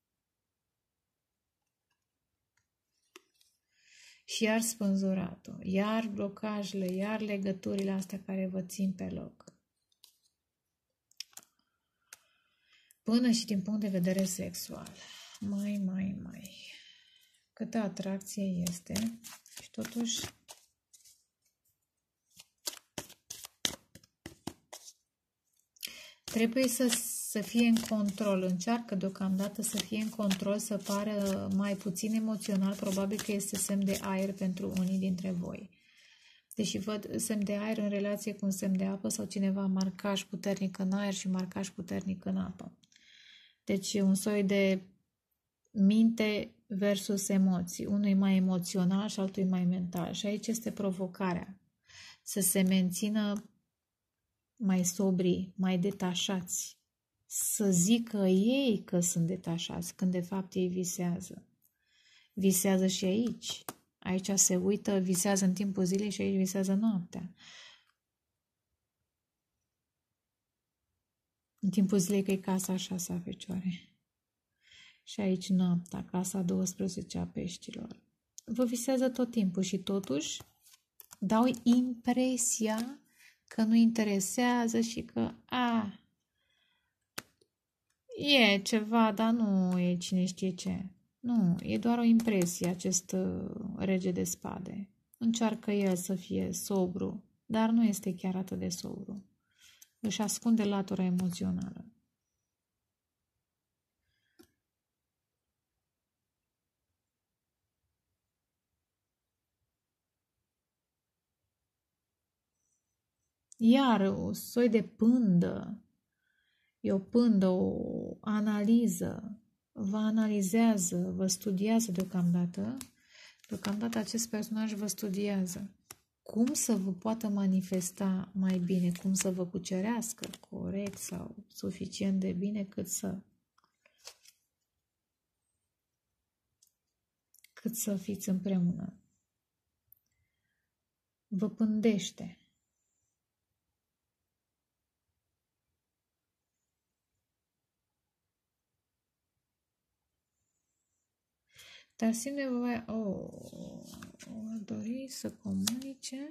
Și iar spânzuratul, iar blocajele, iar legăturile astea care vă țin pe loc. Până și din punct de vedere sexual. Mai, mai, mai. Câtă atracție este. Și totuși trebuie să, să fie în control. Încearcă deocamdată să fie în control, să pară mai puțin emoțional. Probabil că este semn de aer pentru unii dintre voi. Deși văd semn de aer în relație cu un semn de apă sau cineva marcaj puternic în aer și marcaj puternic în apă. Deci un soi de minte versus emoții. Unul e mai emoțional și altul e mai mental. Și aici este provocarea. Să se mențină mai sobri, mai detașați. Să zică ei că sunt detașați, când de fapt ei visează. Visează și aici. Aici se uită, visează în timpul zilei și aici visează noaptea. În timpul zilei că e casa a șasea fecioare. Și aici noaptea, casa a douăsprezece a peștilor. Vă visează tot timpul și totuși dau impresia că nu interesează și că a, e ceva, dar nu e cine știe ce. Nu, e doar o impresie acest rege de spade. Încearcă el să fie sobru, dar nu este chiar atât de sobru. Își ascunde latura emoțională. Iar o soi de pândă, e o pândă, o analiză, vă analizează, vă studiază deocamdată. Deocamdată acest personaj vă studiază. Cum să vă poată manifesta mai bine, cum să vă cucerească corect sau suficient de bine cât să cât să fiți împreună. Vă pândește. Dar simt nevoia, oh, ar dori să comunice.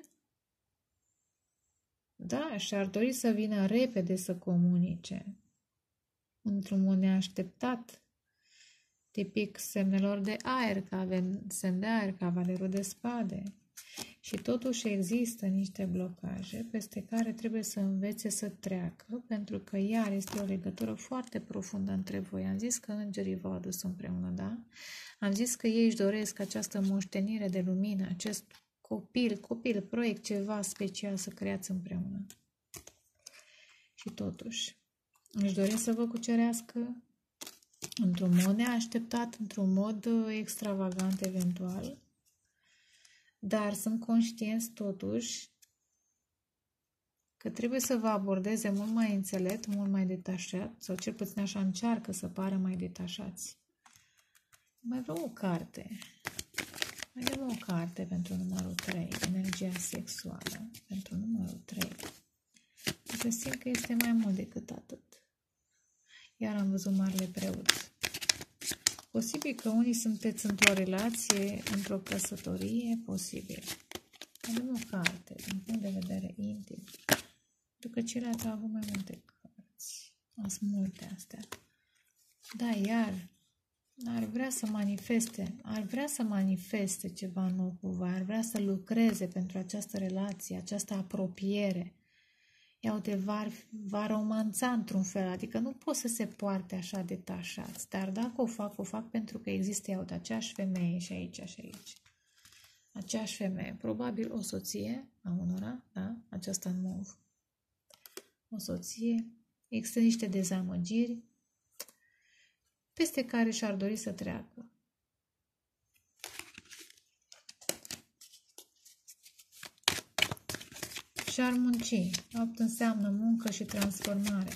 Da, și-ar dori să vină repede să comunice. Într-un mod neașteptat. Tipic semnelor de aer, că avem semn de aer, cavalerul de spade. Și totuși există niște blocaje peste care trebuie să învețe să treacă, pentru că iar este o legătură foarte profundă între voi. Am zis că îngerii v-au adus împreună, da? Am zis că ei își doresc această moștenire de lumină, acest copil, copil, proiect, ceva special să creați împreună. Și totuși, își doresc să vă cucerească într-un mod neașteptat, într-un mod extravagant eventual, dar sunt conștienți totuși că trebuie să vă abordeze mult mai înțelept, mult mai detașat, sau cel puțin așa încearcă să pară mai detașați. Mai vreau o carte. Mai dăm o carte pentru numărul trei, energia sexuală, pentru numărul trei. Să simt că este mai mult decât atât. Iar am văzut marele preot. Posibil că unii sunteți într-o relație, într-o căsătorie, posibil. Avem o carte, din punct de vedere intim. Pentru că ceilalți au avut mai multe cărți. Sunt multe astea. Da, iar ar vrea să manifeste, ar vrea să manifeste ceva nou cu voi, ar vrea să lucreze pentru această relație, această apropiere. Ia uite, va, va romanța într-un fel, adică nu pot să se poarte așa detașați, dar dacă o fac, o fac pentru că există, ia uite, aceeași femeie și aici și aici. Aceeași femeie, probabil o soție a unora, da? Aceasta în mov. O soție, există niște dezamăgiri peste care și-ar dori să treacă. Și-ar munci. opt înseamnă muncă și transformare.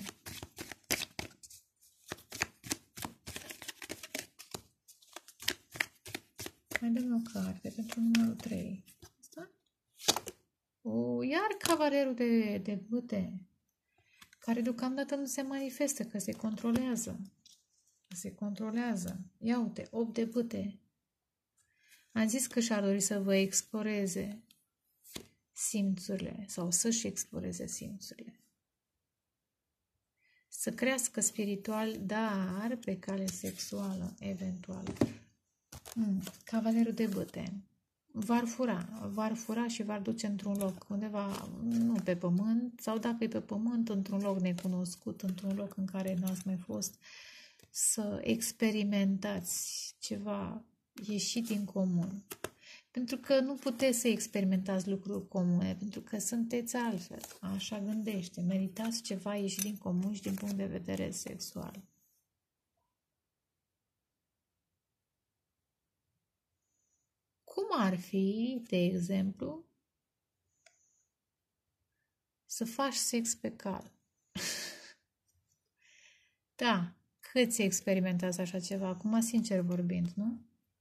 Mai dăm o carte pentru numărul trei. Asta? O, iar cavalerul de, de bâte, care deocamdată nu se manifestă, că se controlează. Că se controlează. Ia uite, opt de bâte. Am zis că și-ar dori să vă exploreze simțurile sau să-și exploreze simțurile. Să crească spiritual, dar pe cale sexuală, eventual. Mm, cavalerul de bâte. V-ar fura, v-ar fura și v-ar duce într-un loc undeva, nu pe pământ, sau dacă e pe pământ, într-un loc necunoscut, într-un loc în care n-ați mai fost, să experimentați ceva ieșit din comun. Pentru că nu puteți să experimentați lucruri comune, pentru că sunteți altfel. Așa gândește. Meritați ceva ieșit din comun și din punct de vedere sexual. Cum ar fi, de exemplu, să faci sex pe cal? Da, câți experimentați așa ceva? Acum, sincer vorbind, nu?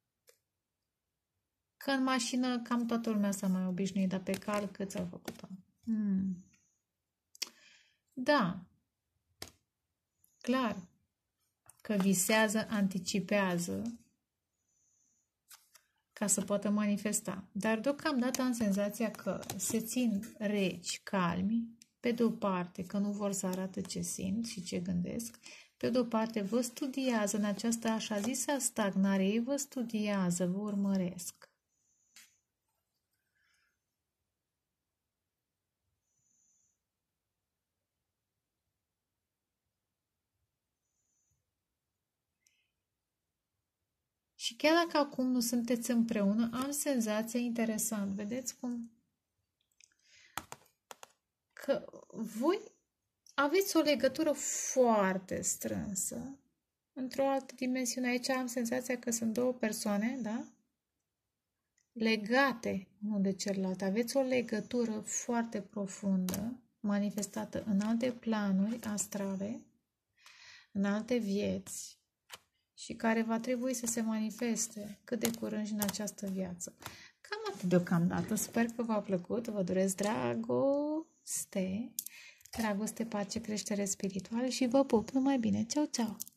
Că în mașină cam toată lumea s-a mai obișnuit, dar pe cal câți au făcut-o? Hmm. Da. clar că visează, anticipează ca să poată manifesta. Dar deocamdată am senzația că se țin reci, calmi, pe de o parte că nu vor să arată ce simt și ce gândesc, pe de o parte vă studiază în această așa zisă stagnare, ei vă studiază, vă urmăresc. Și chiar dacă acum nu sunteți împreună, am senzația interesant. Vedeți cum? Că voi aveți o legătură foarte strânsă într-o altă dimensiune. Aici am senzația că sunt două persoane, da? Legate unul de celălalt. Aveți o legătură foarte profundă, manifestată în alte planuri astrale, în alte vieți, și care va trebui să se manifeste cât de curând și în această viață. Cam atât deocamdată. Sper că v-a plăcut. Vă doresc dragoste, dragoste, pace, creștere spirituală și vă pup numai bine. Ceau, ceau!